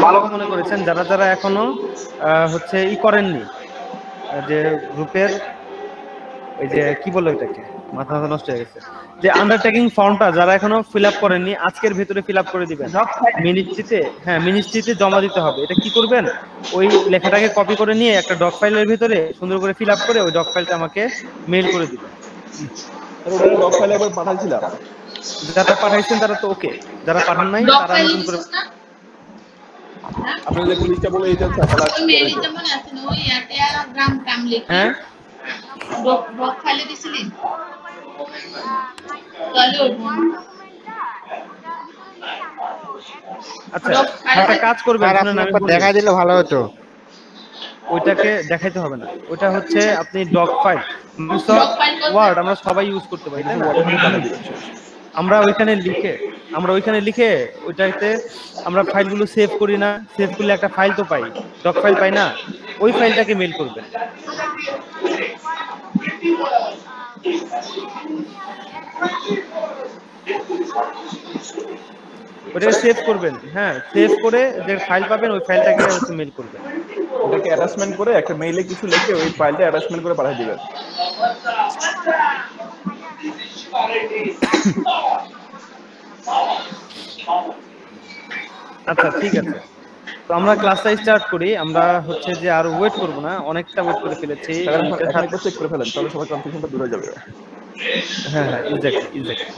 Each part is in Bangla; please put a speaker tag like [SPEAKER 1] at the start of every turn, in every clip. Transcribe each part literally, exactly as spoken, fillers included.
[SPEAKER 1] ভালো মনে করেছেন যারা যারা এখনো হচ্ছে ই করেননি যে গ্রুপের ওই যে কি বলে ওইটাকে মাথা মাথা নষ্ট হয়ে গেছে যে আন্ডারটেকিং ফর্মটা যারা এখনো ফিল আপ করেননি আজকের ভিতরে ফিল আপ করে দিবেন মিনিস্ট্রিতে হ্যাঁ মিনিস্ট্রিতে জমা দিতে হবে। এটা কি করবেন ওই লেখাটাকে কপি করে নিয়ে একটা ডক ফাইলের ভিতরে সুন্দর করে ফিল আপ করে ওই ডক ফাইলটা আমাকে মেইল করে দিবেন।
[SPEAKER 2] ওটা ডক ফাইলে একবার পাঠাইছিলাম,
[SPEAKER 1] যারা পাঠাইছেন তারা তো ওকে, যারা পাঠান নাই তারা নতুন করে
[SPEAKER 2] আপনি যে লিস্টটা বলে দিতেন স্যার তাহলে
[SPEAKER 3] ওই মেইলটা মনে আছে না ওই ইয়াতে গ্রাম কাম লিখে
[SPEAKER 1] হ্যাঁ
[SPEAKER 3] ডক ডক ফাইলে দিছিলেন তাহলে
[SPEAKER 1] আচ্ছা একটা কাজ করবেন শুনেন আমি
[SPEAKER 4] দেখাই দিলে ভালো হতো।
[SPEAKER 1] ওইটাকে দেখাইতে হবে না, ওটা হচ্ছে আপনি ডক ফাইল ওয়ার্ড আমরা সবাই ইউজ করতে পারি তাই না? আমরা ওইখানে লিখে আমরা ওইখানে লিখে ওইটাতে আমরা ফাইলগুলো সেভ করি না, সেভ করলে একটা ফাইল তো পাই, ডক ফাইল পাই না, ওই ফাইলটাকে মেইল করবেন। ওটাকে সেভ করবেন, হ্যাঁ সেভ করে যে ফাইল পাবেন ওই ফাইলটাকে হচ্ছে মেইল করবেন।
[SPEAKER 2] ওটাকে অ্যাটাচমেন্ট করে একটা মেইলে কিছু লিখে ওই ফাইলটা অ্যাটাচমেন্ট করে পাঠিয়ে দিবেন।
[SPEAKER 1] আচ্ছা ঠিক আছে, তো আমরা ক্লাসটা স্টার্ট করি। আমরা হচ্ছে যে আর ওয়েট করব না, অনেকটা ওয়েট করে ফেলেছি।
[SPEAKER 2] এখন চেক করে ফেলেন তাহলে সবার কনফিউশনটা দূর হয়ে যাবে।
[SPEAKER 1] হ্যাঁ হ্যাঁ এক্স্যাক্টলি এক্স্যাক্টলি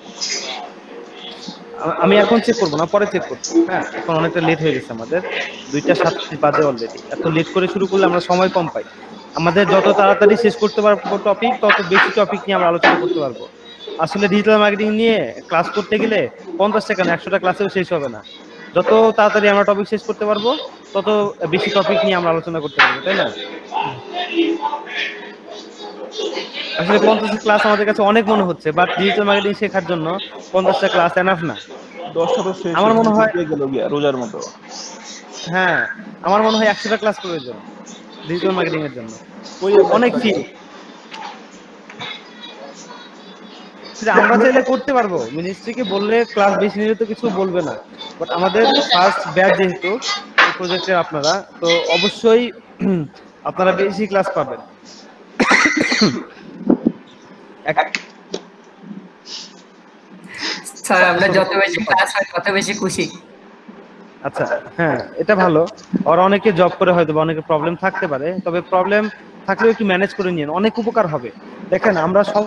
[SPEAKER 1] আমি এখন চেক করব না, পরে চেক করব। হ্যাঁ এখন অনেকটা লেট হয়ে গেছে, আমাদের দুইটা সাতত্রিশ বাজে অলরেডি। এত লেট করে শুরু করলে আমরা সময় কম পাই। আমাদের যত তাড়াতাড়ি শেষ করতে পারবো টপিক তত বেশি টপিক নিয়ে আমরা আলোচনা করতে পারবো। আসলে ডিজিটাল মার্কেটিং নিয়ে ক্লাস করতে গেলে পঞ্চাশটা কেন একশোটা ক্লাসেও শেষ হবে না। যত তাড়াতাড়ি আমরা টপিক শেষ করতে পারবো তত বেশি টপিক নিয়ে আমরা আলোচনা করতে পারবো, তাই না? আসলে পঞ্চাশটা ক্লাস আমাদের কাছে অনেক মনে হচ্ছে, বাট ডিজিটাল মার্কেটিং শেখার জন্য পঞ্চাশটা ক্লাস এনাফ না।
[SPEAKER 2] দশটা তো শেষ
[SPEAKER 1] আমার মনে হয়
[SPEAKER 2] গেল গিয়া রোজার মতো।
[SPEAKER 1] হ্যাঁ আমার মনে হয় একশোটা ক্লাস প্রয়োজন ডিজিটাল মার্কেটিং এর জন্য, অনেক ফি। আমরা চাইলে করতে পারবো, মিনিস্ট্রিকে বললে ক্লাস বেশি নিলে তো কিছু বলবে না, বাট আমাদের ফার্স্ট ব্যাচ যেহেতু এই প্রজেক্টের আপনারা, তো অবশ্যই আপনারা বেশি ক্লাস পাবেন।
[SPEAKER 5] স্যার আমরা যত বেশি ক্লাস হয় তত বেশি খুশি।
[SPEAKER 1] আচ্ছা হ্যাঁ এটা ভালো। আর অনেকে জব করে হয়তো বা অনেকে প্রবলেম থাকতে পারে, তবে প্রবলেম থাকলেও একটু ম্যানেজ করে নিন, অনেক উপকার হবে। দেখেন আমরা সব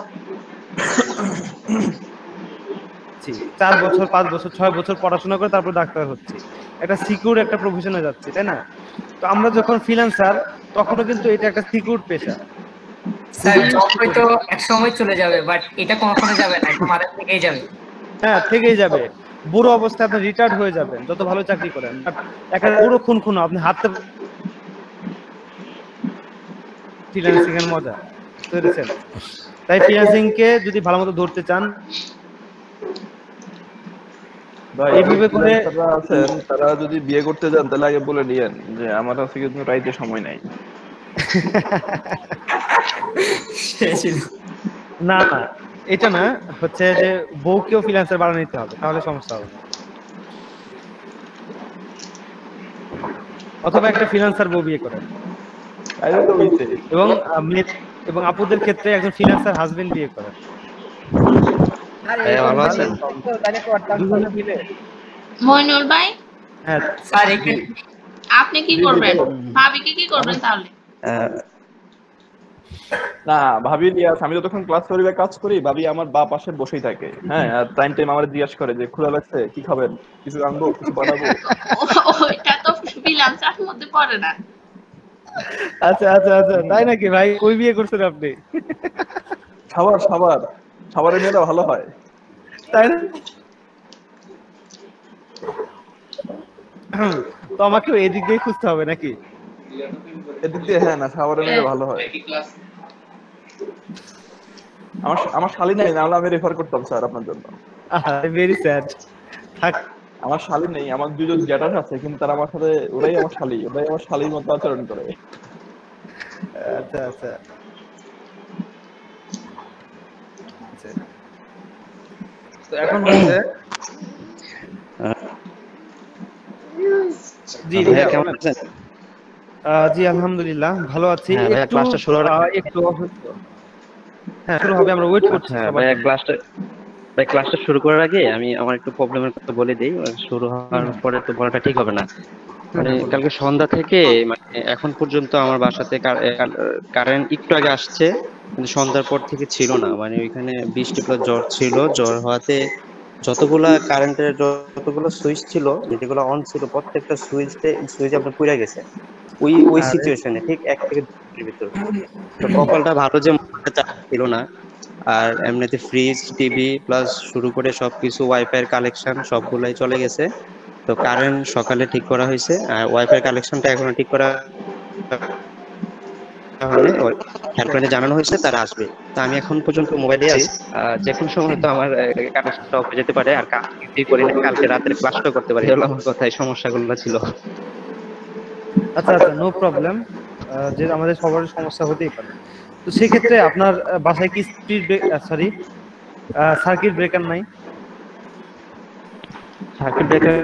[SPEAKER 1] চার বছর পাঁচ বছর ছয় বছর পড়াশোনা করে তারপর ডাক্তার হচ্ছে, একটা সিকিউর একটা প্রফেশনে যাচ্ছে, তাই না? তো আমরা যখন ফ্রিল্যান্সার তখনও কিন্তু এটা একটা সিকিউর পেশা।
[SPEAKER 5] স্যার জব হয়তো এক সময় চলে যাবে, বাট এটা কখনো যাবে না, এটা মারা থেকেই যাবে।
[SPEAKER 1] হ্যাঁ থেকেই যাবে, বুড়ো অবস্থায় আপনি রিটায়ার্ড হয়ে যাবেন যত ভালো চাকরি করেন, একটা পুরো খুন খুন আপনি হাতে ফ্রিল্যান্সিং এর মজা বুঝছেন। তাই ফ্রিল্যান্সিং কে যদি ভালোমতো ধরতে চান এইভাবে করে
[SPEAKER 2] আছেন, তারা যদি বিয়ে করতে যান তাহলে আগে বলে নিয়েন যে আমার কাছে কিন্তু রাইতে সময় নাই।
[SPEAKER 1] না না এটা না, হচ্ছে যে বউকেও ফ্রিল্যান্সার বানিয়ে নিতে হবে, তাহলে সমস্যা হবে। অথবা একটা ফ্রিল্যান্সার বউ বিয়ে করেন, এবং এবং আপুদের ক্ষেত্রে একজন ফ্রিল্যান্সার হাজবেন্ড বিয়ে করেন।
[SPEAKER 3] মইনুল ভাই
[SPEAKER 1] হ্যাঁ
[SPEAKER 5] স্যার এখানে
[SPEAKER 3] আপনি কি করবেন? ভাবিকে কি করবেন তাহলে?
[SPEAKER 2] না ভাবি নিয়ে আমি যতক্ষণ ক্লাস করি বা কাজ করি ভাবি আমার বা পাশে বসেই থাকে। হ্যাঁ আর টাইম টাইম আমার জিজ্ঞাসা করে যে ক্ষুধা লাগছে কি খাবেন, কিছু আনবো, কিছু বানাবো।
[SPEAKER 3] ওইটা তো ফ্রিল্যান্সার মধ্যে পড়ে না।
[SPEAKER 1] আচ্ছা আচ্ছা আচ্ছা তাই নাকি ভাই? কই বিয়ে করছেন আপনি?
[SPEAKER 2] খাবার খাবার খাবারের মেয়েরা ভালো হয়,
[SPEAKER 1] তাই না? তো আমাকে এদিক দিয়ে খুঁজতে হবে নাকি?
[SPEAKER 2] এদিক দিয়ে হ্যাঁ না খাবারের মেয়েরা ভালো হয়। আমার আমার শালী নাই, নাহলে আমি রেফার করতাম স্যার আপনার জন্য।
[SPEAKER 1] Very sad. থাক
[SPEAKER 2] আমার শালী নেই, আমার দুজন জ্যাঠাস আছে, কিন্তু তারা আমার সাথে ওরাই আমার শালী, ওরাই আমার শালীর মতো আচরণ করে।
[SPEAKER 1] আচ্ছা আচ্ছা তো এখন হচ্ছে জি
[SPEAKER 4] ভাইয়া
[SPEAKER 1] ভাইয়া
[SPEAKER 4] কেমন
[SPEAKER 1] বলেন।
[SPEAKER 4] আছেন?
[SPEAKER 1] আহ, জি আলহামদুলিল্লাহ ভালো আছি।
[SPEAKER 4] হ্যাঁ ভাইয়া,
[SPEAKER 1] একটু
[SPEAKER 4] ক্লাসটা শুরু হওয়ার
[SPEAKER 1] আহ, একটু অসুস্থ। হ্যাঁ শুরু হবে, আমরা ওয়েট করছি
[SPEAKER 4] হ্যাঁ
[SPEAKER 1] সবার
[SPEAKER 4] ভাইয়া,
[SPEAKER 1] জন্য।
[SPEAKER 4] ক্লাসটা ভাই ক্লাসটা শুরু করার আগে আমি আমার একটু প্রবলেমের কথা বলে দিই। শুরু
[SPEAKER 1] হুম
[SPEAKER 4] হওয়ার পরে তো বলাটা ঠিক হবে না।
[SPEAKER 1] হুম
[SPEAKER 4] মানে
[SPEAKER 1] হুম, বলুন।
[SPEAKER 4] কালকে সন্ধ্যা থেকে মানে এখন পর্যন্ত আমার বাসাতে কারেন্ট একটু আগে আসছে, কিন্তু সন্ধ্যার পর থেকে ছিল না। মানে ওইখানে বৃষ্টি প্লাস জ্বর ছিল, জ্বর হওয়াতে যতগুলা কারেন্টের যতগুলো সুইচ ছিল, যেগুলো অন ছিল, প্রত্যেকটা সুইচতে সুইচ আপনার পুড়ে গেছে ওই ওই
[SPEAKER 1] আরে
[SPEAKER 4] সিচুয়েশনে ঠিক এক থেকে দুই মিনিটের ভিতর। তো কপালটা ভালো যে মোবাইলটা চার্জ ছিল না। আর এমনিতে ফ্রিজ, টিভি প্লাস শুরু করে সবকিছু, ওয়াইফাই এর কালেকশন সবগুলাই চলে গেছে। তো কারেন্ট সকালে ঠিক করা হয়েছে, আর ওয়াইফাই কালেকশনটা এখনো ঠিক করা হয়নি। হেল্পলাইনে জানানো হয়েছে তারা আসবে। তো আমি এখন পর্যন্ত মোবাইলে আছি। আহ, যে কোনো সময় তো আমার কানেকশনটা অফ হয়ে যেতে পারে, আর কাজ কিছুই করি না, কালকে রাতের ক্লাসটা করতে পারি। হলো আমার কথা, এই সমস্যাগুলো ছিল।
[SPEAKER 1] আচ্ছা আচ্ছা, নো প্রবলেম। যে আমাদের সবার সমস্যা হতেই পারে। তো সেক্ষেত্রে আপনার আহ, বাসায় কি স্পিড সরি সার্কিট ব্রেকার নাই?
[SPEAKER 4] সার্কিট ব্রেকার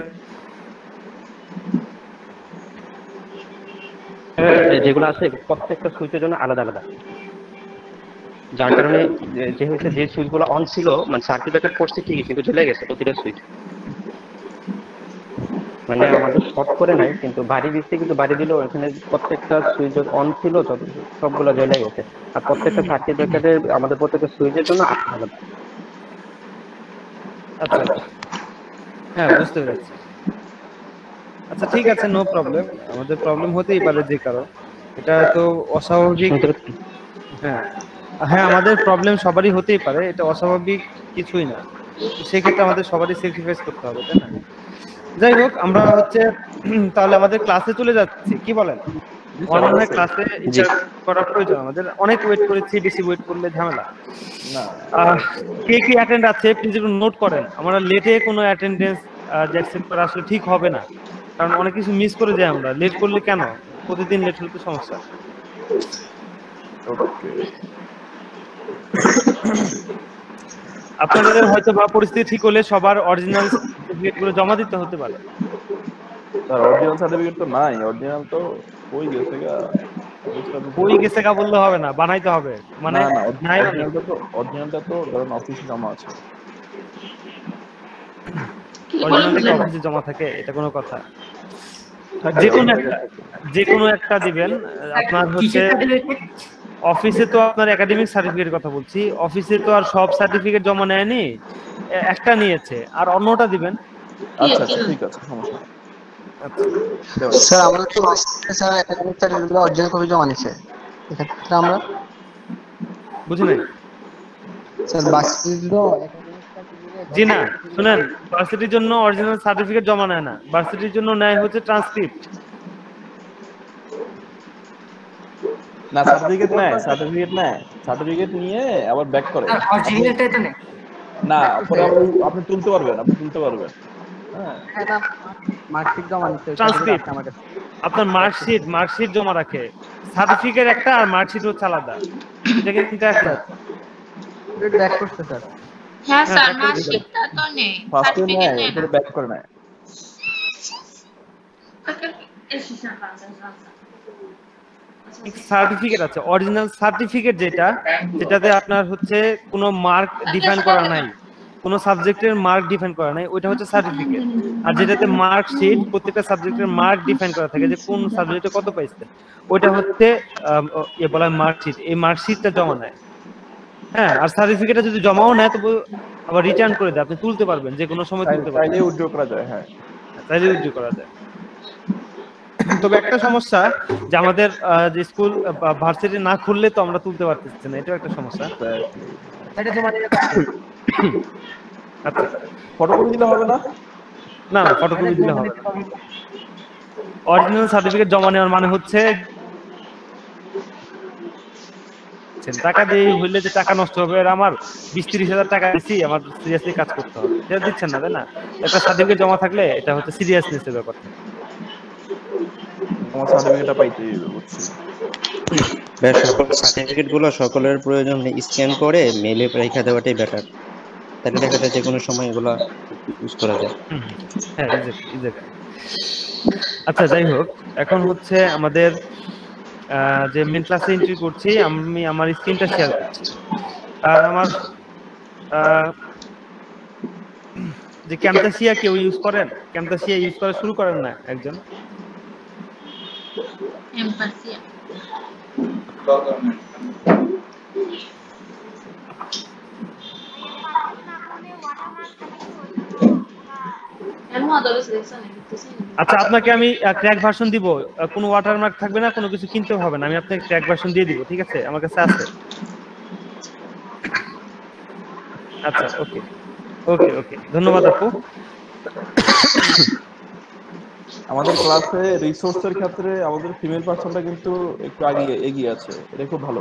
[SPEAKER 4] যেগুলো আছে প্রত্যেকটা সুইচের জন্য আলাদা আলাদা, যার কারণে যে- যে হচ্ছে যে সুইচ গুলো অন ছিল, মানে সার্কিট ব্রেকার পড়ছে ঠিকই, কিন্তু চলে গেছে প্রতিটা সুইচ। মানে আমাদের শর্ট করে নাই, কিন্তু বাড়ি দিচ্ছে, কিন্তু বাড়ি দিলেও এখানে প্রত্যেকটা সুইচ অন ছিল, যত সবগুলো জ্বলে গেছে। আর প্রত্যেকটা সার্কিট ব্রেকারের আমাদের প্রত্যেকটা সুইচের জন্য আলাদা আলাদা।
[SPEAKER 1] আচ্ছা আচ্ছা, হ্যাঁ বুঝতে পেরেছি। আচ্ছা ঠিক আছে, নো প্রবলেম। আমাদের প্রবলেম হতেই পারে যে কারো, এটা তো অস্বাভাবিক।
[SPEAKER 4] শুনতে পাচ্ছেন?
[SPEAKER 1] হ্যাঁ হ্যাঁ, আমাদের প্রবলেম সবারই হতেই পারে, এটা অস্বাভাবিক কিছুই না। তো সেক্ষেত্রে আমাদের সবারই স্যাক্রিফাইস করতে হবে, তাই না? যাই হোক, আমরা হচ্ছে তাহলে আমাদের ক্লাসে চলে যাচ্ছি, কি বলেন?
[SPEAKER 2] জি
[SPEAKER 1] আমার
[SPEAKER 2] স্যার,
[SPEAKER 1] মনে হয়
[SPEAKER 2] অবশ্যই।
[SPEAKER 1] ক্লাসে
[SPEAKER 4] জি।
[SPEAKER 1] এটা করা প্রয়োজন। আমাদের অনেক ওয়েট করেছি, বেশি ওয়েট করলে ঝামেলা।
[SPEAKER 2] না
[SPEAKER 1] আহ, কে কি অ্যাটেন্ড আছে প্লিজ একটু নোট করেন। আমরা লেটে কোনো অ্যাটেন্ডেন্স অ্যাকসেপ্ট করা আসলে ঠিক হবে না, কারণ অনেক কিছু মিস করে যাই আমরা। লেট করলে কেন, প্রতিদিন লেট হলে তো সমস্যা।
[SPEAKER 2] ওকে।
[SPEAKER 1] আপনাদের হয়তো বা পরিস্থিতি ঠিক হলে সবার অরিজিনাল সার্টিফিকেট গুলো জমা দিতে হতে পারে।
[SPEAKER 2] স্যার অরিজিনাল সার্টিফিকেট তো নাই, অরিজিনাল তো ওই গেছে গা অবস্থা দিতে
[SPEAKER 1] বই
[SPEAKER 2] হবে।
[SPEAKER 1] গেছে কা বললে হবে না, বানাইতে হবে। মানে
[SPEAKER 2] না না,
[SPEAKER 1] নাই মানে
[SPEAKER 2] অরিজিনালটা তো অরিজিনালটা তো ধরেন অফিসে জমা আছে।
[SPEAKER 3] কি বলে
[SPEAKER 1] অরিজিনাল থেকে
[SPEAKER 3] বুঝলেন?
[SPEAKER 1] অফিসে জমা থাকে, এটা কোনো কথা?
[SPEAKER 2] থাকে,
[SPEAKER 1] যে কোনো
[SPEAKER 2] অনেক
[SPEAKER 1] একটা,
[SPEAKER 2] জায়গায় থাকে।
[SPEAKER 1] যে কোনো একটা দিবেন। আপনার হচ্ছে
[SPEAKER 5] কিসের সার্টিফিকেট?
[SPEAKER 1] অফিসে তো আপনার একাডেমিক সার্টিফিকেটের কথা বলছি, অফিসে তো আর সব সার্টিফিকেট জমা নেয়নি, এ- একটা নিয়েছে, আর অন্যটা দিবেন।
[SPEAKER 3] কি
[SPEAKER 2] আচ্ছা
[SPEAKER 3] কি
[SPEAKER 2] আচ্ছা, ঠিক আছে, সমস্যা নেই।
[SPEAKER 1] আচ্ছা,
[SPEAKER 2] দেওয়া যাবে।
[SPEAKER 6] স্যার আমাদের তো sir academic certificate original copy জমা নিচ্ছে, এক্ষেত্রে আমরা
[SPEAKER 1] বুঝি নাই।
[SPEAKER 6] স্যার বাসিরও
[SPEAKER 1] জি না, শুনেন, ভার্সিটির জন্য অরিজিনাল সার্টিফিকেট জমা নেয় না, ভার্সিটির জন্য নেয় হচ্ছে ট্রান্সক্রিপ্ট।
[SPEAKER 2] না, সার্টিফিকেট নেয়, সার্টিফিকেট নেয়, সার্টিফিকেট নিয়ে আবার ব্যাক করে।
[SPEAKER 5] আর অরিজিনালটাই তো নেই।
[SPEAKER 2] না, পরে আবার ওই- আপনি তুলতে পারবেন, আপনি তুলতে পারবেন। হ্যাঁ,
[SPEAKER 6] মার্কশিট জমা নিচ্ছে,
[SPEAKER 1] ট্রান্সক্রিপ্ট আপনার মার্কশিট, মার্কশিট জমা রাখে। সার্টিফিকেট একটা আর মার্কশিট হচ্ছে আলাদা, এটা কিন্তু একটা।
[SPEAKER 6] ব্যাক করছে স্যার।
[SPEAKER 3] হ্যাঁ
[SPEAKER 1] হ্যাঁ,
[SPEAKER 3] স্যার,
[SPEAKER 1] back করে
[SPEAKER 3] মার্কশিটটা তো নেই,
[SPEAKER 2] ফার্স্টে
[SPEAKER 3] সার্টিফিকেট
[SPEAKER 2] নেয়,
[SPEAKER 3] নেই না।
[SPEAKER 2] এরপরে ব্যাক করে নেয়।
[SPEAKER 1] সার্টিফিকেট আছে, অরিজিনাল সার্টিফিকেট যেটা, যেটাতে আপনার হচ্ছে কোনো মার্ক ডিফাইন করা নাই, কোনো সাবজেক্টের মার্ক ডিফাইন করা নাই, ওইটা হচ্ছে সার্টিফিকেট। আর যেটাতে মার্কশিট, প্রত্যেকটা সাবজেক্টের মার্ক ডিফাইন করা থাকে, যে কোন সাবজেক্টে কত পাইছে, ওইটা হচ্ছে আম, ইয়ে বলা হয় মার্কশিট। এই মার্কশিটটা জমা নেয়। হ্যাঁ, আর সার্টিফিকেটটা যদি জমাও নেয় তবু আবার রিটার্ন করে দেয়, আপনি তুলতে পারবেন, যে কোনো সময় তুলতে পারবেন,
[SPEAKER 2] চাইলে উইথড্র করা যায়। হ্যাঁ,
[SPEAKER 1] তাইলে উইথড্র করা যায়। তবে একটা সমস্যা, যে আমাদের আহ, যে স্কুল ভার্সিটি না খুললে তো আমরা তুলতে পারতেছি না, এটাও একটা সমস্যা।
[SPEAKER 5] এটা জমা দিলে
[SPEAKER 1] আচ্ছা,
[SPEAKER 2] ফটোকপি দিলে হবে না?
[SPEAKER 1] না না, ফটোকপি দিলে হবে না। অরিজিনাল সার্টিফিকেট জমা নেওয়ার মানে হচ্ছে টাকা দিয়ে হইলে যে টাকা নষ্ট হবে, আর আমার বিশ তিরিশ হাজার টাকা দিচ্ছি, আমার সিরিয়াসলি কাজ করতে হবে, এটা দিচ্ছেন না, তাই না? একটা সার্টিফিকেট জমা থাকলে এটা হচ্ছে সিরিয়াসনেসের ব্যাপার।
[SPEAKER 2] আমার সার্টিফিকেটটা পাইতেই হবে, বুঝছি।
[SPEAKER 4] ভাই সকল সার্টিফিকেট গুলো সকলের প্রয়োজন স্ক্যান করে মেলে রেখে দেওয়াটাই বেটার। তাহলে দেখা যায় যে কোনো সময় এগুলা ইউজ করা যায়।
[SPEAKER 1] হ্যাঁ এক্স্যাক্টলি এক্স্যাক্টলি। আচ্ছা যাই হোক, এখন হচ্ছে আমাদের আহ, যে মেন ক্লাসে এন্ট্রি করছি, আমি আমার স্ক্রিনটা শেয়ার করছি। আর আমার আহ, যে ক্যামতাসিয়া কেউ ইউজ করেন? ক্যামতাসিয়া ইউজ করা শুরু করেন না একজন?
[SPEAKER 3] এমপাসিয়া এমন আদর্শ দেখছেন দেখতেছেন।
[SPEAKER 1] আচ্ছা আপনাকে আমি ক্র্যাক ভার্সন দিব, আহ, কোনো ওয়াটারমার্ক থাকবে না, কোনো কিছু কিনতে হবে না, আমি আপনাকে ক্র্যাক ভার্সন দিয়ে দিব, ঠিক আছে? আমার কাছে আছে। আচ্ছা ওকে ওকে ওকে, ধন্যবাদ আপু।
[SPEAKER 2] আমাদের ক্লাসে রিসোর্সের ক্ষেত্রে আমাদের ফিমেল পার্সনটা কিন্তু একটু এগিয়ে এগিয়ে আছে, এটা খুব ভালো।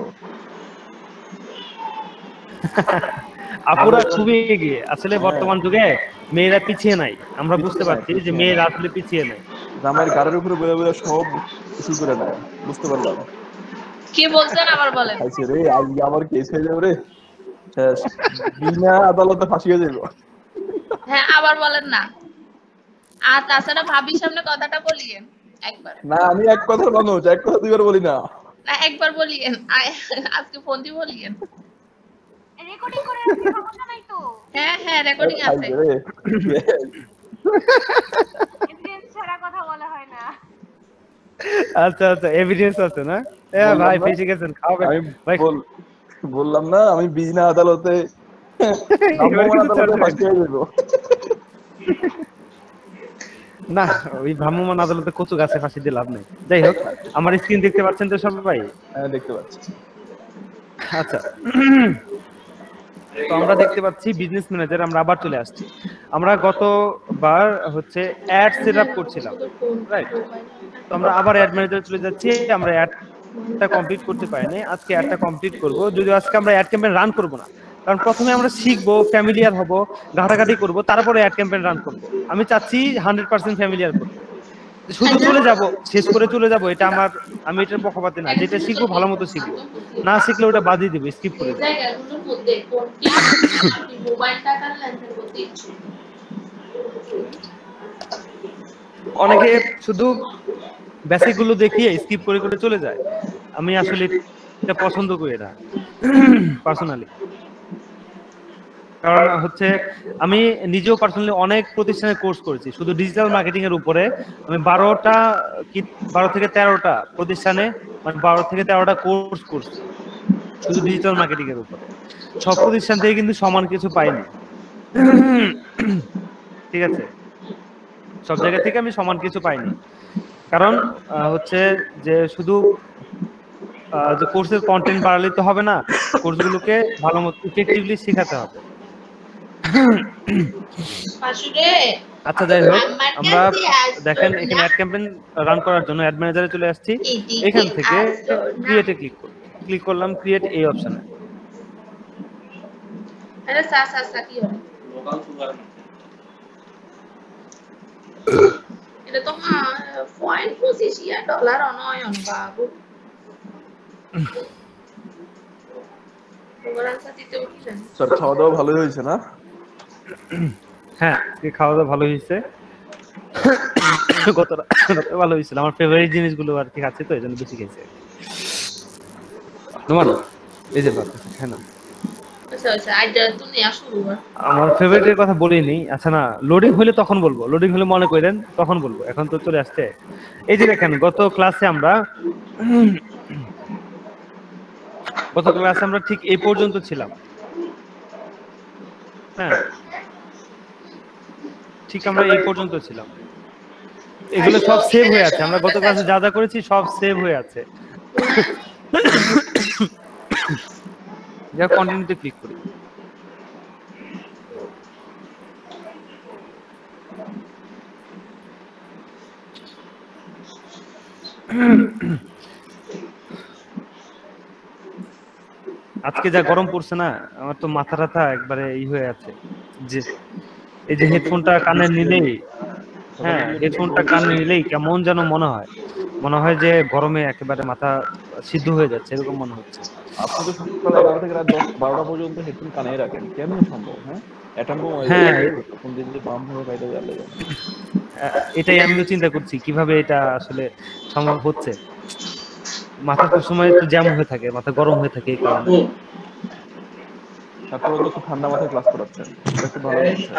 [SPEAKER 1] আপুরা খুবই এগিয়ে, আসলে বর্তমান যুগে মেয়েরা পিছিয়ে নাই, আমরা বুঝতে পারছি যে মেয়েরা আসলে পিছিয়ে নাই।
[SPEAKER 2] জামাইয়ের গাড়ির উপরে বয়ে বয়ে সব কিছু করে নেয়, বুঝতে পারলাম।
[SPEAKER 3] কি বলছেন আবার বলেন?
[SPEAKER 2] আইছে রে, আজ আবার কেস হয়ে যাবে রে, শেষ, বিনা আদালতে ফাঁসি হয়ে যাবে।
[SPEAKER 3] হ্যাঁ আবার বলেন না। আর তাছাড়া ভাবির সামনে কথাটা বলিয়েন একবার।
[SPEAKER 2] না আমি এক কথার মানুষ, এক কথা দুইবার বলি না।
[SPEAKER 3] না একবার বলিয়েন, আয়- আজকে ফোন দিয়ে বলিয়েন।
[SPEAKER 7] রেকর্ডিং করে রাখছি, সমস্যা নাই তো।
[SPEAKER 3] হ্যাঁ হ্যাঁ রেকর্ডিং আছে।
[SPEAKER 2] আইছে রে,
[SPEAKER 7] এভিডেন্স ছাড়া কথা বলা হয় না।
[SPEAKER 1] আচ্ছা আচ্ছা, এভিডেন্স আছে না? এ ভাই ফেসে গেছেন, খাওয়াবেন
[SPEAKER 2] আমি
[SPEAKER 1] ভাই।
[SPEAKER 2] বল- বললাম না আমি বিনা আদালতে ভ্রাম্যমাণ আদালতে ফাঁসি হয়ে যাবো।
[SPEAKER 1] না, ওই ভ্রাম্যমাণ আদালতে কচু গাছে ফাঁসি দিয়ে লাভ নেই। যাই হোক, আমার স্ক্রিন দেখতে পাচ্ছেন তো সবাই?
[SPEAKER 2] হ্যাঁ দেখতে পাচ্ছি।
[SPEAKER 1] আচ্ছা, তো আমরা দেখতে পাচ্ছি বিজনেস ম্যানেজার, আমরা আবার চলে আসছি। আমরা গতবার হচ্ছে অ্যাড সেটআপ করছিলাম, রাইট? তো আমরা আবার অ্যাড ম্যানেজারে চলে যাচ্ছি। আমরা অ্যাডটা কমপ্লিট করতে পারিনি, আজকে অ্যাডটা কমপ্লিট করব। যদিও আজকে আমরা অ্যাড ক্যাম্পেইন রান করব না, কারণ প্রথমে আমরা শিখবো, ফ্যামিলিয়ার হব, ঘাটাঘাটি করব, তারপরে অ্যাড ক্যাম্পেইন রান করব। আমি চাচ্ছি হান্ড্রেড পার্সেন্ট ফ্যামিলিয়ার করব, শুধু চলে যাব, শেষ করে চলে যাব, এটা আমার, আমি এটার পক্ষপাতী না। যেটা শিখবো ভালো মতো শিখবো, না শিখলে ওটা বাদ দিয়ে দেবো, স্কিপ করে
[SPEAKER 3] এই
[SPEAKER 1] দেবো।
[SPEAKER 3] জায়গাগুলোর মধ্যে কোনটি আপনি মোবাইল টাকার লেনদেন করতে ইচ্ছুক?
[SPEAKER 1] অনেকে শুধু বেসিক গুলো দেখিয়ে স্কিপ করে করে চলে যায়, আমি আসলে এটা পছন্দ করি না পার্সোনালি। কারণ হচ্ছে আমি নিজেও পার্সোনালি অনেক প্রতিষ্ঠানে কোর্স করেছি শুধু ডিজিটাল মার্কেটিং এর উপরে। আমি বারোটা কি বারো থেকে তেরোটা প্রতিষ্ঠানে, মানে বারো থেকে তেরোটা কোর্স করছি শুধু ডিজিটাল মার্কেটিং এর উপরে। সব প্রতিষ্ঠান থেকে কিন্তু সমান কিছু পাইনি, ঠিক আছে? সব জায়গা থেকে আমি সমান কিছু পাইনি, কারণ আহ, হচ্ছে যে শুধু আহ, যে কোর্সের কন্টেন্ট বাড়ালে তো হবে না, কোর্সগুলোকে ভালো মতো ইফেক্টিভলি শেখাতে হবে।
[SPEAKER 3] পাশুরে
[SPEAKER 1] আচ্ছা যাই হোক, আমরা দেখেন এখানে অ্যাড ক্যাম্পেইন রান করার জন্য অ্যাড ম্যানেজারে চলে আসছি। এখান থেকে ক্রিয়েটে ক্লিক করব, ক্লিক করলাম ক্রিয়েট এই অপশনে।
[SPEAKER 3] আরে সা সা সা কি হবে? এটা তো পয়েন্ট পঁচিশ ইয়া ডলার অনয়ন বাবু। ওরান সাথীতে উঠিলেন।
[SPEAKER 2] স্যার খাওয়া দাওয়া ভালোই হয়েছে না?
[SPEAKER 1] হ্যাঁ, আজকে খাওয়া দাওয়া ভালো হয়েছে, গত রাতে ভালো হয়েছিল। আমার ফেভারিট জিনিসগুলো আর কি খাচ্ছি, তো এই জন্য বেশি খেয়েছি। তোমার এই যে বাচ্চা, হ্যাঁ না,
[SPEAKER 3] আচ্ছা আচ্ছা আইডা তুমি আসো এবার।
[SPEAKER 1] আমার ফেভারিটের কথা বলিনি। আচ্ছা না, লোডিং হলে তখন বলবো, লোডিং হলে মনে করেন তখন বলবো, এখন তো চলে আসছে। এই যে দেখেন, গত ক্লাসে আমরা গত ক্লাসে আমরা ঠিক এই পর্যন্ত ছিলাম, হ্যাঁ ঠিক আমরা এই পর্যন্ত ছিলাম। এগুলো সব সেভ হয়ে আছে, আমরা গত ক্লাসে যা যা করেছি সব সেভ হয়ে আছে। যা কন্টিনিউতে ক্লিক করি। আজকে যা গরম পড়ছে না, আমার তো মাথা টাথা একবারে ই হয়ে আছে। যে এই যে হেডফোনটা কানে নিলেই, হ্যাঁ হেডফোনটা কানে নিলেই কেমন যেন মনে হয়, মনে হয় যে গরমে একেবারে মাথা সিদ্ধ হয়ে যাচ্ছে, এরকম মনে হচ্ছে।
[SPEAKER 2] আপনি তো সকাল এগারো থেকে রাত দশ বারোটা পর্যন্ত হেডফোন কানে রাখেন, কেমন সম্ভব? হ্যাঁ অ্যাটম বোম
[SPEAKER 1] হ্যাঁ।
[SPEAKER 2] কোন দিন যে বাম হবে বাইরে যাবে
[SPEAKER 1] আহ, এটাই আমিও চিন্তা করছি কিভাবে এটা আসলে সম্ভব হচ্ছে। মাথা তো সময় একটু জ্যাম হয়ে থাকে, মাথা গরম হয়ে থাকে এই কারণে।
[SPEAKER 2] তারপর তো ঠান্ডা মাথায় ক্লাস করাচ্ছেন, এটা খুব ভালো হচ্ছে।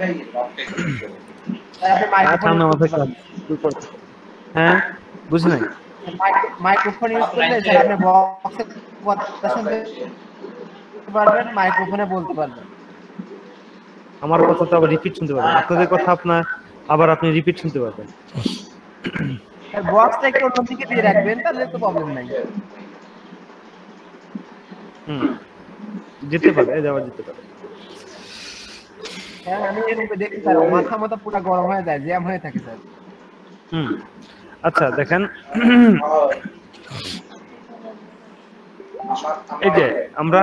[SPEAKER 1] আহ, ঠান্ডা মাথায় কাজ। হ্যাঁ বুঝি নাই।
[SPEAKER 8] মাইক্রোফোন ইউজ করলে স্যার আপনি বক্সে কথা শুনতে পারবেন, মাইক্রোফোনে বলতে পারবেন।
[SPEAKER 1] আমার কথা তো আবার রিপিট শুনতে পারবেন, আপনাদের কথা আপনার আবার আপনি রিপিট শুনতে পারবেন।
[SPEAKER 8] বক্সটা একটু অন্যদিকে দিয়ে রাখবেন, তাহলে তো প্রবলেম নাই।
[SPEAKER 1] হুম যেতে পারে, যাওয়া যেতে পারে।
[SPEAKER 8] হ্যাঁ আমি এরকম দেখি স্যার, মাথা মাথা পুরো গরম হয়ে যায়, জ্যাম হয়ে থাকে স্যার।
[SPEAKER 1] হুম আচ্ছা দেখেন, এই যে আমরা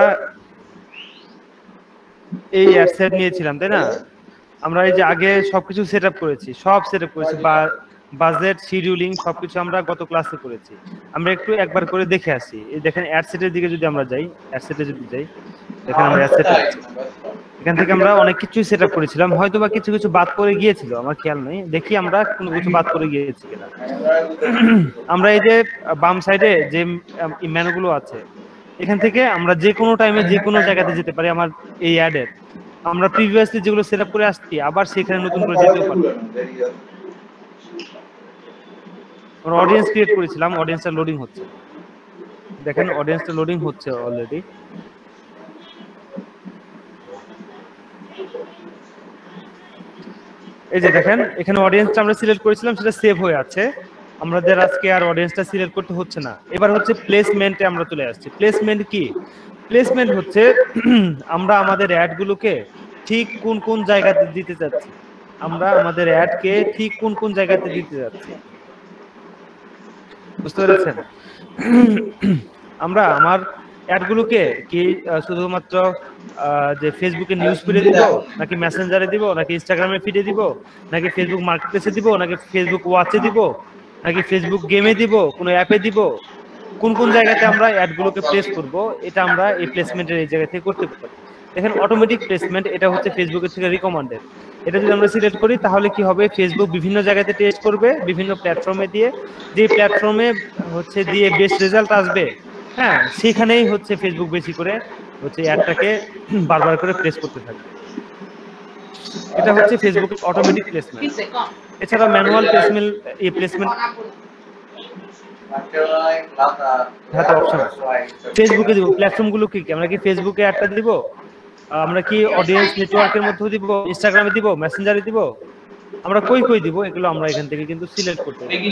[SPEAKER 1] এই অ্যাডসেট নিয়েছিলাম তাই না, আমরা এই যে আগে সবকিছু সেট আপ করেছি, সব সেট আপ করেছি, বা বাজেট শিডিউলিং সবকিছু আমরা গত ক্লাসে করেছি। আমরা একটু একবার করে দেখে আসি। এই দেখেন অ্যাডসেটের দিকে যদি আমরা যাই, অ্যাডসেটে যদি যাই, দেখেন আমরা অ্যাডসেটে আছি। এখান থেকে আমরা অনেক কিছু সেট আপ করেছিলাম, হয়তো বা কিছু কিছু বাদ পড়ে গিয়েছিল, আমার খেয়াল নেই। দেখি আমরা কোনো কিছু বাদ পড়ে গিয়েছি কিনা। আমরা এই যে বাম সাইডে যে মেনুগুলো আছে, এখান থেকে আমরা যে কোনো টাইমে যে কোনো জায়গাতে যেতে পারি। আমার এই অ্যাডের আমরা প্রিভিয়াসলি যেগুলো সেট আপ করে আসছি, আবার সেখানে নতুন করে যেতেও পারি। আমরা অডিয়েন্স ক্রিয়েট করেছিলাম, অডিয়েন্সটা লোডিং হচ্ছে। দেখেন অডিয়েন্সটা লোডিং হচ্ছে অলরেডি। এই যে দেখেন এখানে অডিয়েন্সটা আমরা সিলেক্ট করেছিলাম, সেটা সেভ হয়ে আছে। আমাদের আজকে আর অডিয়েন্সটা সিলেক্ট করতে হচ্ছে না। এবার হচ্ছে প্লেসমেন্টে আমরা চলে আসছি। প্লেসমেন্ট কি? প্লেসমেন্ট হচ্ছে আমরা আমাদের অ্যাডগুলোকে ঠিক কোন কোন জায়গাতে দিতে চাচ্ছি, আমরা আমাদের অ্যাডকে ঠিক কোন কোন জায়গাতে দিতে যাচ্ছি, বুঝতে পেরেছেন? আমরা আমার অ্যাডগুলোকে কি শুধুমাত্র যে ফেসবুকে নিউজ ফিডে দিব, নাকি মেসেঞ্জারে দিব, নাকি ইনস্টাগ্রামে ফিডে দিব, নাকি ফেসবুক মার্কেটপ্লেসে দিব, নাকি ফেসবুক ওয়াচে দিব, নাকি ফেসবুক গেমে দিব, কোনো অ্যাপে দিব, কোন কোন জায়গাতে আমরা অ্যাডগুলোকে প্লেস করব, এটা আমরা এই প্লেসমেন্টের এই জায়গা থেকে করতে পারি। দেখেন অটোমেটিক প্লেসমেন্ট, এটা হচ্ছে ফেসবুকের থেকে রিকমেন্ডেড। এটা যদি আমরা সিলেক্ট করি তাহলে কি হবে, ফেসবুক বিভিন্ন জায়গাতে টেস্ট করবে, বিভিন্ন প্ল্যাটফর্মে দিয়ে, যে প্ল্যাটফর্মে হচ্ছে দিয়ে বেস্ট রেজাল্ট আসবে, হ্যাঁ সেখানেই হচ্ছে ফেসবুক বেশি করে হচ্ছে অ্যাডটাকে বারবার করে প্লেস করতে থাকবে। এটা হচ্ছে ফেসবুকের অটোমেটিক প্লেসমেন্ট। এছাড়া ম্যানুয়াল প্লেসমেন্ট, এই প্লেসমেন্ট হাতে অপশন আছে। ফেসবুকে দিব, প্ল্যাটফর্মগুলো কি কি, আমরা কি ফেসবুকে অ্যাডটা দিব, আমরা কি অডিয়েন্স নেটওয়ার্কের মধ্যে দিব, ইনস্টাগ্রামে দিব, মেসেঞ্জারে দিব, আমরা কই কই দিব, এগুলো আমরা এখান থেকে কিন্তু সিলেক্ট করতে পারি।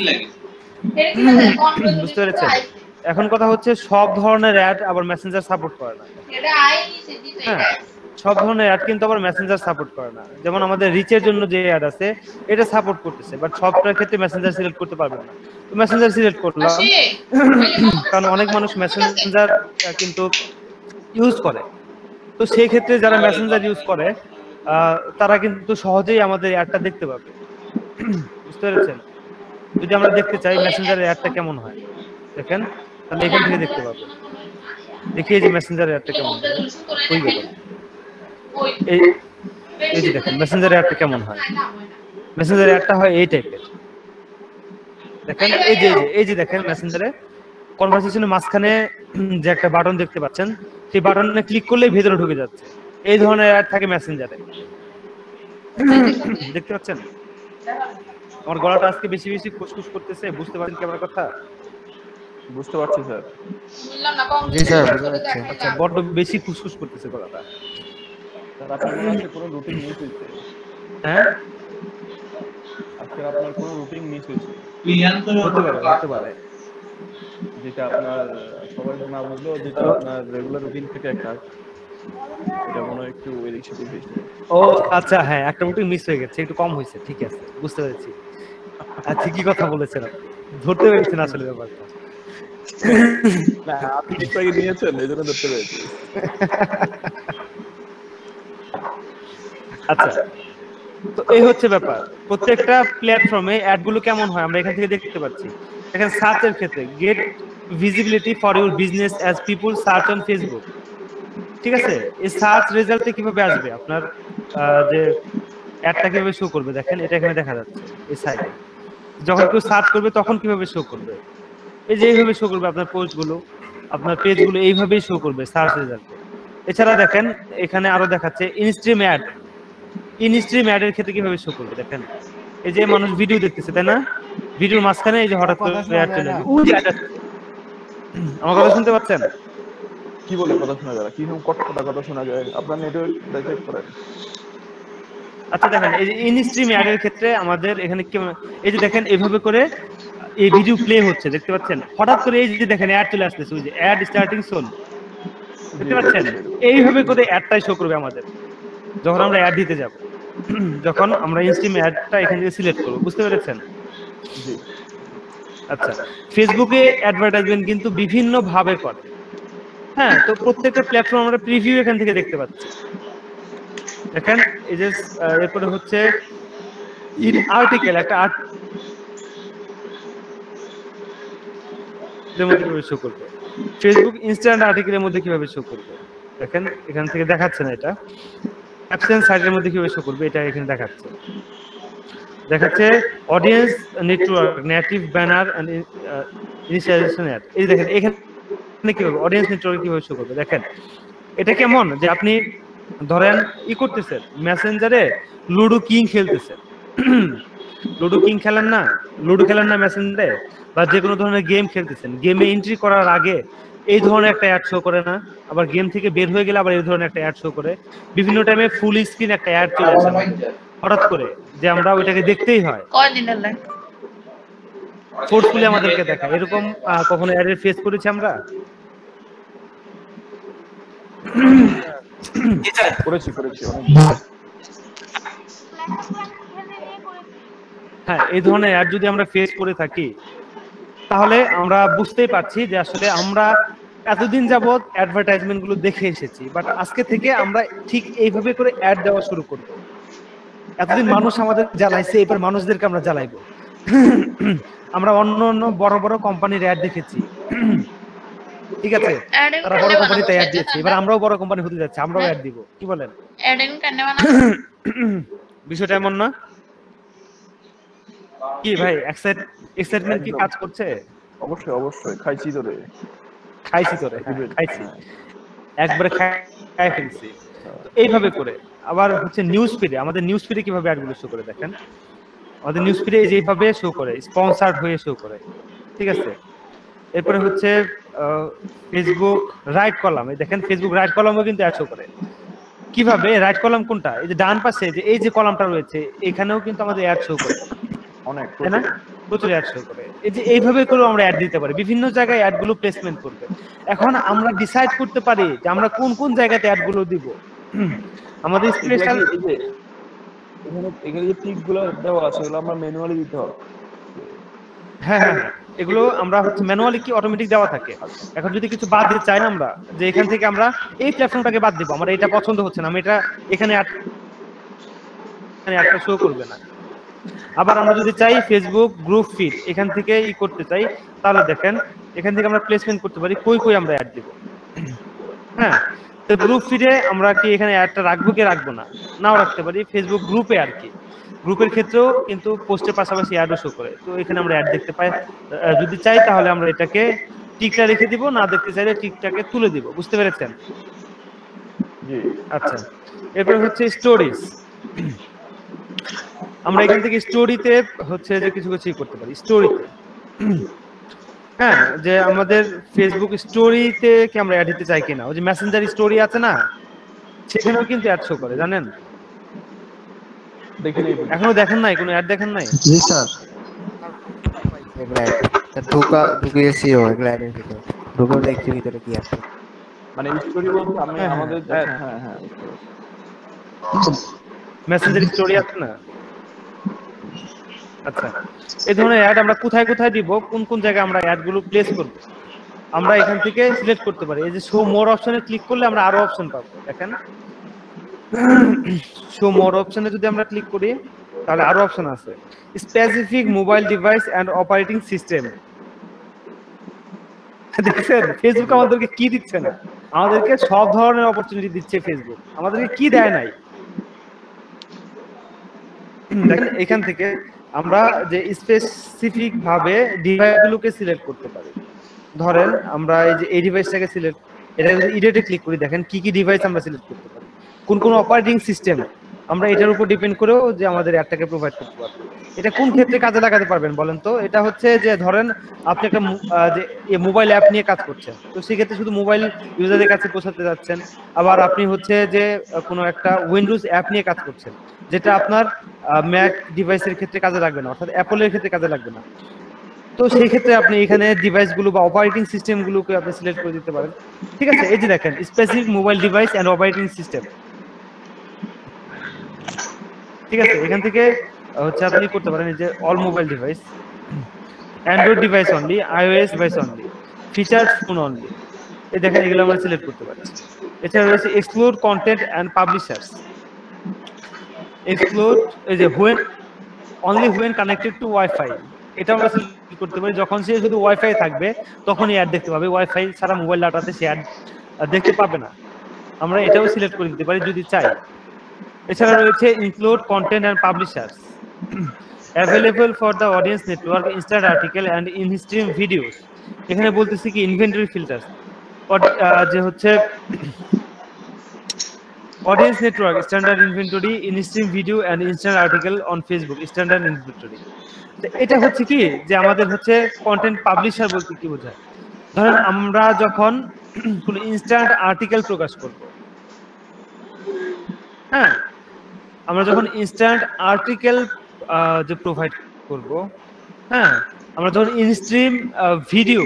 [SPEAKER 1] বুঝতে পেরেছেন? এখন কথা হচ্ছে সব ধরনের অ্যাড আবার মেসেঞ্জার সাপোর্ট করে না। হ্যাঁ সব ধরনের অ্যাড কিন্তু আবার মেসেঞ্জার সাপোর্ট করে না। যেমন আমাদের রিচের জন্য যে অ্যাড আছে এটা সাপোর্ট করতেছে, বাট সবটার ক্ষেত্রে মেসেঞ্জার সিলেক্ট করতে পারবে না। তো মেসেঞ্জার সিলেক্ট করলাম, কারণ অনেক মানুষ মেসেঞ্জার কিন্তু ইউজ করে। তো সেই ক্ষেত্রে যারা মেসেঞ্জার ইউজ করে তারা কিন্তু সহজেই আমাদের অ্যাডটা দেখতে পাবে। বুঝতে পেরেছেন? যদি আমরা দেখতে চাই মেসেঞ্জারের অ্যাডটা কেমন হয়, দেখেন তাহলে এখান থেকে দেখতে পাবো। দেখি এই যে মেসেঞ্জারের অ্যাডটা কেমন হয়, ওই গেল। এই এই যে দেখেন মেসেঞ্জারের অ্যাডটা কেমন হয়, মেসেঞ্জারের অ্যাডটা হয় এই টাইপের। দেখেন এই যে এই যে দেখেন মেসেঞ্জারে কনভারসেশনের মাঝখানে যে একটা বাটন দেখতে পাচ্ছেন, সেই বাটনে ক্লিক করলেই ভেতরে ঢুকে যাচ্ছে। এই ধরনের অ্যাড থাকে মেসেঞ্জারে, দেখতে পাচ্ছেন? আমার গলাটা আজকে বেশি বেশি খুশখুশ করতেছে, বুঝতে পারেন কি আমার কথা?
[SPEAKER 2] বুঝতে পারছি স্যার।
[SPEAKER 6] জি স্যার বুঝতে পারছি।
[SPEAKER 1] আচ্ছা বড্ড বেশি খুশখুশ করতেছে গলাটা।
[SPEAKER 2] স্যার আপনার মনে হচ্ছে কোনো রুটিন মিস হয়েছে।
[SPEAKER 1] হ্যাঁ
[SPEAKER 2] আজকে আপনার কোনো রুটিন মিস হয়েছে,
[SPEAKER 1] হতে পারে, হতে পারে।
[SPEAKER 2] যেটা আপনার সবাই না বুঝলেও যেটা আপনার রেগুলার রুটিন থেকে একটা, এটা মনে হয় একটু এদিক সেদিক হয়েছে।
[SPEAKER 1] ও আচ্ছা হ্যাঁ, একটা রুটিন মিস হয়ে গেছে, একটু কম হয়েছে, ঠিক আছে বুঝতে পেরেছি। আচ্ছা কি কথা বলেছেন, ধরতে পেরেছেন আসলে ব্যাপারটা।
[SPEAKER 2] না আপনি একটু আগে নিয়েছেন এই জন্য ধরতে পেরেছি।
[SPEAKER 1] আচ্ছা তো এই হচ্ছে ব্যাপার। প্রত্যেকটা প্ল্যাটফর্মে অ্যাডগুলো কেমন হয় আমরা এখান থেকে দেখতে পাচ্ছি। এখানে সার্চের ক্ষেত্রে get visibility for your business as people search on Facebook, ঠিক আছে, এই সার্চ রেজাল্টে কিভাবে আসবে আপনার আহ, যে অ্যাডটা কিভাবে শো করবে দেখেন, এটা এখানে দেখা যাচ্ছে এই সাইটে। যখন কেউ সার্চ করবে তখন কিভাবে শো করবে, এই যে এইভাবে শো করবে আপনার পোস্টগুলো, আপনার পেজগুলো এইভাবেই শো করবে সার্চ রেজাল্টে। এছাড়া দেখেন এখানে আরো দেখাচ্ছে ইনস্ট্রিম অ্যাড। ইনস্ট্রিম অ্যাড এর ক্ষেত্রে কিভাবে শো করবে দেখেন, এই যে মানুষ ভিডিও দেখতেছে তাই না, ভিডিওর মাঝখানে এই যে হঠাৎ করে অ্যাড চলে আসবে। ওই যে ad আসছে। আমার কথা শুনতে পাচ্ছেন?
[SPEAKER 2] কি বলে কথা শোনা যায়? কি রকম কটকটা কথা শোনা যায়? আপনার নেটওয়ার্ক চেক করেন।
[SPEAKER 1] আচ্ছা দেখেন এই যে ইনস্ট্রিম অ্যাড এর ক্ষেত্রে আমাদের এখানে কি, এই যে দেখেন এইভাবে করে এই ভিডিও প্লে হচ্ছে দেখতে পাচ্ছেন, হঠাৎ করে এই যে দেখেন অ্যাড চলে আসতেছে, ওই যে অ্যাড স্টার্টিং সোন দেখতে পাচ্ছেন, এইভাবে করে অ্যাডটাই শো করবে আমাদের যখন আমরা অ্যাড দিতে যাব, যখন আমরা ইনস্ট্রিম অ্যাডটা এখান থেকে সিলেক্ট করব। বুঝতে পেরেছেন?
[SPEAKER 2] জি।
[SPEAKER 1] আচ্ছা, ফেসবুকে অ্যাডভার্টাইজমেন্ট কিন্তু বিভিন্ন ভাবে করে। হ্যাঁ, তো প্রত্যেকটা প্ল্যাটফর্ম আমরা প্রিভিউ এখান থেকে দেখতে পাচ্ছি। দেখেন এই যে আহ, এরপরে হচ্ছে ইন আর্টিকেল, একটা আর্টিকেলের মধ্যে কিভাবে শো করবে, ফেসবুক ইনস্ট্যান্ট আর্টিকেলের মধ্যে কিভাবে শো করবে দেখেন, এখান থেকে দেখাচ্ছে না, এটা অ্যাবসেন্স সাইটের মধ্যে কিভাবে শো করবে এটা এখানে দেখাচ্ছে। দেখাচ্ছে audience network, native banner and initialisation ad. এই দেখেন এখানে কিভাবে অডিয়েন্স নেটওয়ার্ক কিভাবে শো করবে দেখেন। এটা কেমন যে আপনি ধরেন ই করতেছেন মেসেঞ্জারে লুডো কিং খেলতেছেন, লুডো কিং খেলেন না, লুডো খেলেন না মেসেঞ্জারে, বা যে কোনো ধরনের গেম খেলতেছেন, গেমে এন্ট্রি করার আগে এই ধরনের একটা অ্যাড শো করে না, আবার গেম থেকে বের হয়ে গেলে আবার এই ধরনের একটা অ্যাড শো করে, বিভিন্ন টাইমে ফুল স্ক্রিন একটা অ্যাড চলে আসে হঠাৎ করে, যে আমরা ওইটাকে দেখতেই হয়,
[SPEAKER 3] কয়দিনের লাইন
[SPEAKER 1] ফোর্সফুলি আমাদেরকে দেখায়। এরকম আহ, কখনো অ্যাডের ফেস করেছি আমরা?
[SPEAKER 2] করেছি করেছি অনেক।
[SPEAKER 1] হ্যাঁ, এই ধরনের অ্যাড যদি আমরা ফেস করে থাকি তাহলে আমরা বুঝতেই পারছি যে আসলে আমরা এতদিন যাবত অ্যাডভার্টাইজমেন্ট গুলো দেখে এসেছি, বাট আজকে থেকে আমরা ঠিক এইভাবে করে অ্যাড দেওয়া শুরু করব। এতদিন মানুষ আমাদের জ্বালাইছে, এবার মানুষদেরকে আমরা জ্বালাইবো। আমরা অন্য অন্য বড় বড় কোম্পানির অ্যাড দেখেছি, ঠিক আছে, তারা বড় কোম্পানিতে অ্যাড দিয়েছে, এবার আমরাও বড় কোম্পানি হতে যাচ্ছি, আমরাও অ্যাড দিব। কি বলেন?
[SPEAKER 3] অ্যাডেন কেন বানাবো?
[SPEAKER 1] বিষয়টা এমন না কি ভাই? এক্সাইটমেন্ট কি কাজ করছে?
[SPEAKER 2] অবশ্যই অবশ্যই, খাইছি ধরে
[SPEAKER 1] খাইছি তোরে, খাইছি একবারে খাই ফেলছি। এইভাবে করে আবার হচ্ছে নিউজ ফিডে, আমাদের নিউজ ফিডে কিভাবে অ্যাডগুলো শো করে দেখেন, আমাদের নিউজ ফিডে যেভাবে শো করে স্পন্সর্ড হয়ে শো করে, ঠিক আছে। এরপরে হচ্ছে ফেসবুক রাইট কলাম, এই দেখেন ফেসবুক রাইট কলামও কিন্তু অ্যাড শো করে। কিভাবে রাইট কলাম কোনটা? এই যে ডান পাশে যে এই যে কলামটা রয়েছে এখানেও কিন্তু আমাদের অ্যাড শো করে
[SPEAKER 2] অনেক,
[SPEAKER 1] তাই না? প্রচুর অ্যাড শো করে। এই যে এইভাবে করে আমরা অ্যাড দিতে পারি, বিভিন্ন জায়গায় অ্যাড গুলো প্লেসমেন্ট করবে। এখন আমরা ডিসাইড করতে পারি যে আমরা কোন কোন জায়গাতে অ্যাড গুলো দিব। আমাদের স্পেশাল
[SPEAKER 2] এই যে এখানে এখানে যে টিক গুলো দেওয়া আছে এগুলো আমরা ম্যানুয়ালি দিতে হবে।
[SPEAKER 1] হ্যাঁ হ্যাঁ, এগুলো আমরা হচ্ছে ম্যানুয়ালি কি অটোমেটিক দেওয়া থাকে। এখন যদি কিছু বাদ দিতে চাই না আমরা, যে এখান থেকে আমরা এই প্ল্যাটফর্মটাকে বাদ দিব, আমার এটা পছন্দ হচ্ছে না, আমি এটা এখানে অ্যাড এখানে অ্যাডটা শো করবে না। আবার আমরা যদি চাই ফেসবুক গ্রুপ ফিড এখান থেকে ই করতে চাই, তাহলে দেখেন এখান থেকে আমরা প্লেসমেন্ট করতে পারি কই কই আমরা অ্যাড দিব। হ্যাঁ, তো গ্রুপ ফিডে আমরা কি এখানে অ্যাডটা রাখবো কি রাখবো না, নাও রাখতে পারি। ফেসবুক গ্রুপে আর কি, গ্রুপের ক্ষেত্রেও কিন্তু পোস্টের পাশাপাশি অ্যাডও শো করে, তো এখানে আমরা অ্যাড দেখতে পাই। যদি চাই তাহলে আমরা এটাকে টিকটা রেখে দিব, না দেখতে চাইলে টিকটাকে তুলে দিব। বুঝতে পেরেছেন?
[SPEAKER 2] জি।
[SPEAKER 1] আচ্ছা, এরপরে হচ্ছে স্টোরিজ। আমরা এখান থেকে স্টোরিতে হচ্ছে যে কিছু কিছু করতে পারি স্টোরিতে। হ্যাঁ, যে আমাদের ফেসবুক স্টোরিতে কি আমরা অ্যাড দিতে চাই কিনা, ওই যে মেসেঞ্জার স্টোরি আছে না, সেখানেও কিন্তু অ্যাড শো করে, জানেন?
[SPEAKER 2] দেখেন
[SPEAKER 1] এখনো দেখেন নাই, কোনো অ্যাড দেখেন নাই?
[SPEAKER 6] জি স্যার।
[SPEAKER 8] এগুলা ঢুকা ঢুকিয়েছি ও এগুলা অ্যাডের ভিতরে ঢুকে দেখছি ভিতরে কি আছে।
[SPEAKER 2] মানে স্টোরি বলতে আমি আমাদের হ্যাঁ হ্যাঁ হ্যাঁ
[SPEAKER 1] মেসেঞ্জার স্টোরি আছে না? আচ্ছা, এই ধরনের অ্যাড আমরা কোথায় কোথায় দিব, কোন কোন জায়গায় আমরা অ্যাড গুলো প্লেস করব, আমরা এখান থেকে সিলেক্ট করতে পারি। এই যে শো মোর অপশনে ক্লিক করলে আমরা আরো অপশন পাবো। দেখেন শো মোর অপশনে যদি আমরা ক্লিক করি তাহলে আরো অপশন আছে, specific mobile device and operating system. দেখছেন ফেসবুক আমাদেরকে কি দিচ্ছে না, আমাদেরকে সব ধরনের অপরচুনিটি দিচ্ছে ফেসবুক, আমাদেরকে কি দেয় নাই। দেখেন এখান থেকে আমরা যে স্পেসিফিক ভাবে ডিভাইসগুলোকে সিলেক্ট করতে পারি। ধরেন আমরা এই যে এই ডিভাইসটাকে সিলেক্ট, এটা যদি এডিটে ক্লিক করি, দেখেন কি কি ডিভাইস আমরা সিলেক্ট করতে পারি, কোন কোন অপারেটিং সিস্টেম আমরা এটার উপর ডিপেন্ড করেও যে আমাদের অ্যাডটাকে প্রোভাইড করতে পারবো। এটা কোন ক্ষেত্রে কাজে লাগাতে পারবেন বলেন তো? এটা হচ্ছে যে ধরেন আপনি একটা যে মোবাইল অ্যাপ নিয়ে কাজ করছেন, তো সেক্ষেত্রে শুধু মোবাইল ইউজারদের কাছে পৌঁছাতে যাচ্ছেন। আবার আপনি হচ্ছে যে কোনো একটা উইন্ডোজ অ্যাপ নিয়ে কাজ করছেন, যেটা আপনার ম্যাক ডিভাইসের ক্ষেত্রে কাজে লাগবে না, অর্থাৎ অ্যাপলের ক্ষেত্রে কাজে লাগবে না। তো সেই ক্ষেত্রে আপনি এখানে ডিভাইসগুলো বা অপারেটিং সিস্টেমগুলোকে আপনি সিলেক্ট করে দিতে পারেন। ঠিক আছে, এই যে দেখেন specific mobile device and operating system. ঠিক আছে, এখান থেকে হচ্ছে আপনি করতে পারেন যে all mobile device, android device only, iOS device only, feature phone only. এই দেখেন এগুলো আমরা সিলেক্ট করতে পারছি। এছাড়া রয়েছে explore content and publishers. Explore এই যে when only when connected to wifi, এটা আমরা সিলেক্ট করতে পারি। যখন সে শুধু ওয়াইফাই থাকবে তখনই অ্যাড দেখতে পাবে, ওয়াইফাই ছাড়া মোবাইল ডাটাতে সে অ্যাড দেখতে পাবে না। আমরা এটাও সিলেক্ট করে দিতে পারি যদি চাই। এছাড়া রয়েছে include content and publishers, available for the audience network, instant article and in stream videos. এখানে বলতেছি কি ইনভেন্টরি ফিল্টার, যে হচ্ছে audience network, standard inventory, in stream video and instant article on Facebook, standard inventory. এটা হচ্ছে কি যে আমাদের হচ্ছে কন্টেন্ট পাবলিশার বলতে কি বোঝায়? ধরেন আমরা যখন কোনো ইনস্ট্যান্ট আর্টিকেল প্রকাশ করব, হ্যাঁ, আমরা যখন ইনস্ট্যান্ট আর্টিকেল যে প্রোভাইড করব, হ্যাঁ, আমরা যখন ইন স্ট্রিম ভিডিও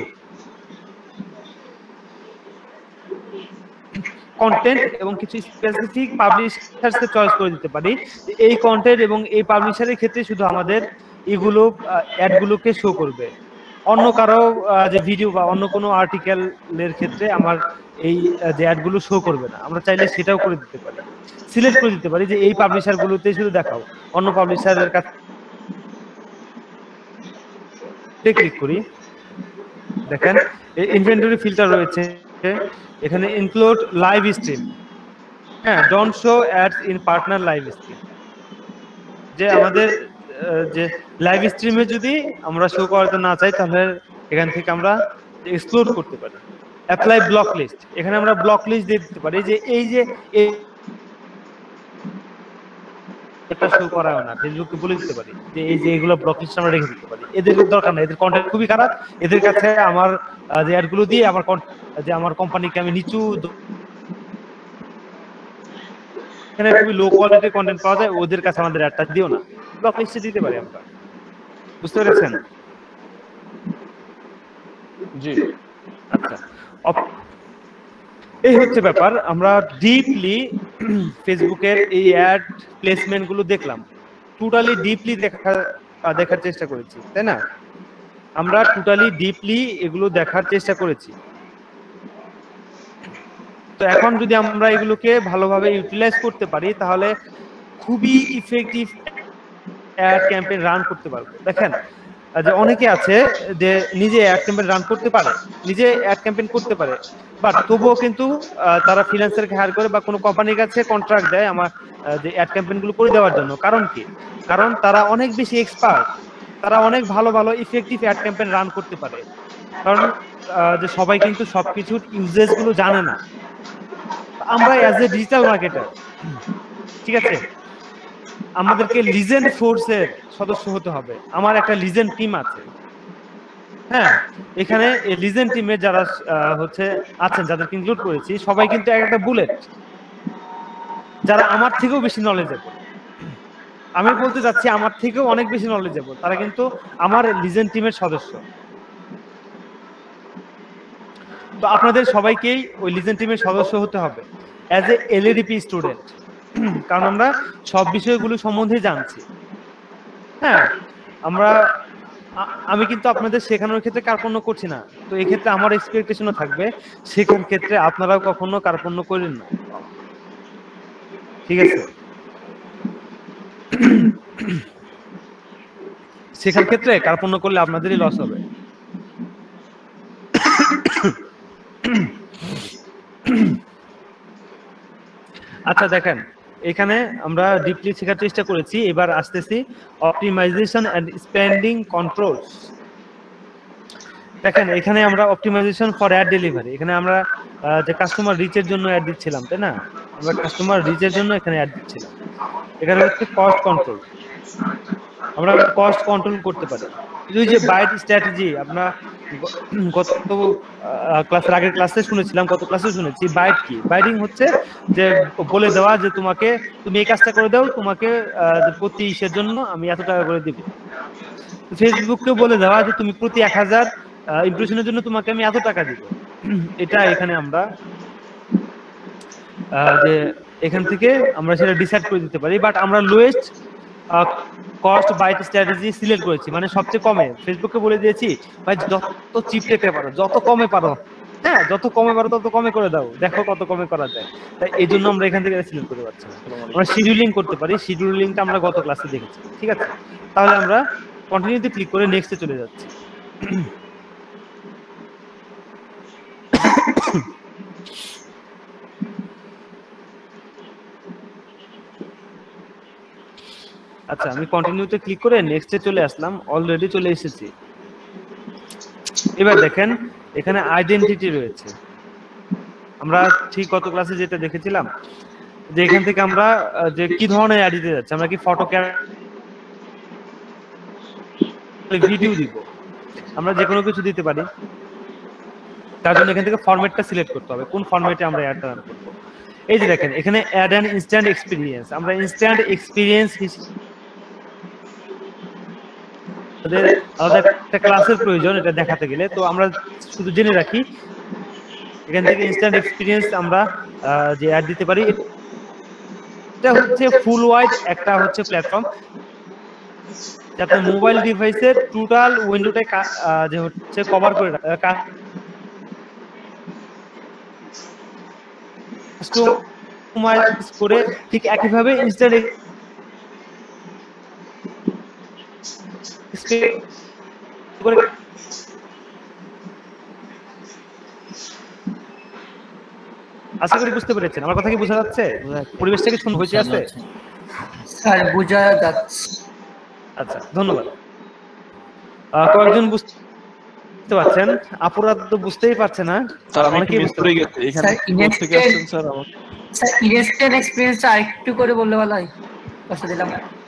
[SPEAKER 1] কন্টেন্ট এবং কিছু স্পেসিফিক পাবলিশারকে চয়েস করে দিতে পারি। এই কন্টেন্ট এবং এই পাবলিশারের ক্ষেত্রে শুধু আমাদের এগুলো অ্যাডগুলোকে শো করবে, অন্য কারো যে ভিডিও বা অন্য কোনো আর্টিকেলের ক্ষেত্রে আমার এই যে অ্যাডগুলো শো করবে না। আমরা চাইলে সেটাও করে দিতে পারি, সিলেক্ট করে দিতে পারি যে এই পাবলিশারগুলোতে শুধু দেখাও, অন্য পাবলিশারের কাছে ক্লিক করি। দেখেন ইনভেন্টরি ফিল্টার রয়েছে এখানে, ইনক্লুড লাইভ স্ট্রিম, হ্যাঁ, don't show ads in partner live stream. যে আমাদের যে লাইভ স্ট্রিমে যদি আমরা শো করাতে না চাই তাহলে এখান থেকে আমরা এক্সক্লুড করতে পারি। অ্যাপ্লাই ব্লক লিস্ট, এখানে আমরা ব্লক লিস্ট দিয়ে দিতে পারি যে এই যে এটা শো করাও না, ফেসবুককে বলে দিতে পারি যে এই যে এগুলো ব্লক লিস্ট আমরা রেখে দিতে পারি, এদের দরকার না, এদের কন্টেন্ট খুবই খারাপ, এদের কাছে আমার যে অ্যাডগুলো দিয়ে আমার যে আমার কোম্পানিকে আমি নিচু এখানে খুবই লো কোয়ালিটির কন্টেন্ট পাওয়া যায়, ওদের কাছে আমাদের অ্যাডটা দিও না, ব্লক লিস্টে দিতে পারি আমরা। বুঝতে পেরেছেন?
[SPEAKER 2] জি
[SPEAKER 1] আচ্ছা, এই হচ্ছে ব্যাপার। আমরা ডিপলি ফেসবুকের এই অ্যাড প্লেসমেন্ট গুলো দেখলাম, টোটালি ডিপলি দেখা দেখার চেষ্টা করেছি, তাই না? আমরা টোটালি ডিপলি এগুলো দেখার চেষ্টা করেছি। তো এখন যদি আমরা এগুলোকে ভালোভাবে ইউটিলাইজ করতে পারি তাহলে খুবই ইফেক্টিভ অ্যাড ক্যাম্পেইন রান করতে পারবো। দেখেন যে অনেকে আছে যে নিজে অ্যাড ক্যাম্পেইন রান করতে পারে, নিজে অ্যাড ক্যাম্পেইন করতে পারে, বাট তবুও কিন্তু তারা ফ্রিল্যান্সারকে হায়ার করে বা কোনো কোম্পানির কাছে কন্ট্রাক্ট দেয় আমার যে অ্যাড ক্যাম্পেইন গুলো করে দেওয়ার জন্য। কারণ কি? কারণ তারা অনেক বেশি এক্সপার্ট, তারা অনেক ভালো ভালো ইফেক্টিভ অ্যাড ক্যাম্পেইন রান করতে পারে। কারণ যে সবাই কিন্তু সবকিছুর ইউজেস গুলো জানে না। আমরা অ্যাজ এ ডিজিটাল মার্কেটার, ঠিক আছে, আমাদেরকে লিজেন্ড ফোর্সের সদস্য হতে হবে। আমার একটা লিজেন্ড টিম আছে, হ্যাঁ, এখানে এই লিজেন্ড টিমে যারা হচ্ছে আছেন, যাদেরকে ইনক্লুড করেছি, সবাই কিন্তু একটা বুলেট, যারা আমার থেকেও বেশি নলেজেবল। আমি বলতে চাচ্ছি আমার থেকেও অনেক বেশি নলেজেবল, তারা কিন্তু আমার লিজেন্ড টিমের সদস্য। তো আপনাদের সবাইকেই ওই লিজেন্ড টিমের সদস্য হতে হবে অ্যাজ এ এলএডিপি স্টুডেন্ট, কারণ আমরা সব বিষয়গুলো সম্বন্ধে জানছি। হ্যাঁ, আমরা আমি কিন্তু আপনাদের শেখানোর ক্ষেত্রে কার্পণ্য করছি না, তো এই ক্ষেত্রে আমার এক্সপেকটেশনও থাকবে শেখার ক্ষেত্রে আপনারাও কখনো কার্পণ্য করেন না, ঠিক আছে? শেখার ক্ষেত্রে কার্পণ্য করলে আপনাদেরই লস হবে। আচ্ছা দেখেন এখানে আমরা ডিপলি শেখার চেষ্টা করেছি, এবার আসতেছি অপটিমাইজেশন এন্ড স্পেন্ডিং কন্ট্রোল। দেখেন এখানে আমরা অপটিমাইজেশন ফর অ্যাড ডেলিভারি, এখানে আমরা যে কাস্টমার রিচের জন্য অ্যাড দিচ্ছিলাম তাই না, আমরা কাস্টমার রিচের জন্য এখানে অ্যাড দিচ্ছিলাম। এখানে হচ্ছে কস্ট কন্ট্রোল, আমরা কস্ট কন্ট্রোল করতে পারি। এই যে বাইট স্ট্র্যাটেজি আমরা গত ক্লাসের আগের ক্লাসে শুনেছিলাম, গত ক্লাসে শুনেছি বাইট কি। বাইটিং হচ্ছে যে বলে দেওয়া যে তোমাকে তুমি এই কাজটা করে দাও, তোমাকে প্রতি ইসের জন্য আমি এত টাকা করে দিব। ফেসবুককে বলে দেওয়া যে তুমি প্রতি এক হাজার ইমপ্রেশনের জন্য তোমাকে আমি এত টাকা দিব। এটা এখানে আমরা যে এখান থেকে আমরা সেটা ডিসাইড করে দিতে পারি। বাট আমরা lowest cost bid strategy select করেছি, মানে সবচেয়ে কমে। ফেসবুককে বলে দিয়েছি ভাই যত চিপ রেখে পারো, যত কমে পারো, হ্যাঁ যত কমে পারো তত কমে করে দাও, দেখো কত কমে করা যায়। তাই এই জন্য আমরা এখান থেকে সিলেক্ট করতে পারছি না। আমরা শিডিউলিং করতে পারি, শিডিউলিংটা আমরা গত ক্লাসে দেখেছি, ঠিক আছে। তাহলে আমরা কন্টিনিউতে ক্লিক করে নেক্সটে চলে যাচ্ছি। আচ্ছা আমি কন্টিনিউতে ক্লিক করে নেক্সটে চলে আসলাম, অলরেডি চলে এসেছি। এবার দেখেন এখানে আইডেন্টিটি রয়েছে। আমরা ঠিক কত ক্লাসে যেটা দেখেছিলাম যে এখান থেকে আমরা যে কি ধরনের অ্যাড দিতে যাচ্ছি, আমরা কি ফটো ভিডিও দিব, আমরা যে কোনো কিছু দিতে পারি। তার জন্য এখান থেকে ফরম্যাটটা সিলেক্ট করতে হবে, কোন ফরম্যাটে আমরা অ্যাডটা রান করব। এই যে দেখেন এখানে অ্যাড অ্যান ইনস্ট্যান্ট এক্সপিরিয়েন্স, আমরা ইনস্ট্যান্ট এক্সপিরিয়েন্স আমাদের আলাদা একটা ক্লাসের প্রয়োজন এটা দেখাতে গেলে, তো আমরা শুধু জেনে রাখি এখান থেকে ইনস্ট্যান্ট এক্সপিরিয়েন্স আমরা যে অ্যাড দিতে পারি। এটা হচ্ছে ফুল ওয়াইড একটা হচ্ছে প্ল্যাটফর্ম, যাতে মোবাইল ডিভাইসের টোটাল উইন্ডোটা যে হচ্ছে কভার করে কাস্টমাইজ করে ঠিক একইভাবে ইনস্ট্যান্ট করে আশা করি বুঝতে পেরেছেন আমার কথা কি বোঝা যাচ্ছে? পরিবেশটা কি সুন্দর হয়েছে আছে?
[SPEAKER 5] স্যার বোঝা যাচ্ছে।
[SPEAKER 1] আচ্ছা ধন্যবাদ। কয়েকজন বুঝতে পারছেন, আপুরা তো বুঝতেই পারছে না।
[SPEAKER 2] স্যার আমি কি বুঝতে পেরে গেছি এখানে কোথা থেকে আসছেন স্যার? আমার
[SPEAKER 5] স্যার ইনস্ট্যান্ট এক্সপেরিয়েন্স আরেকটু করে বললে ভালো হয়, কষ্ট দিলাম।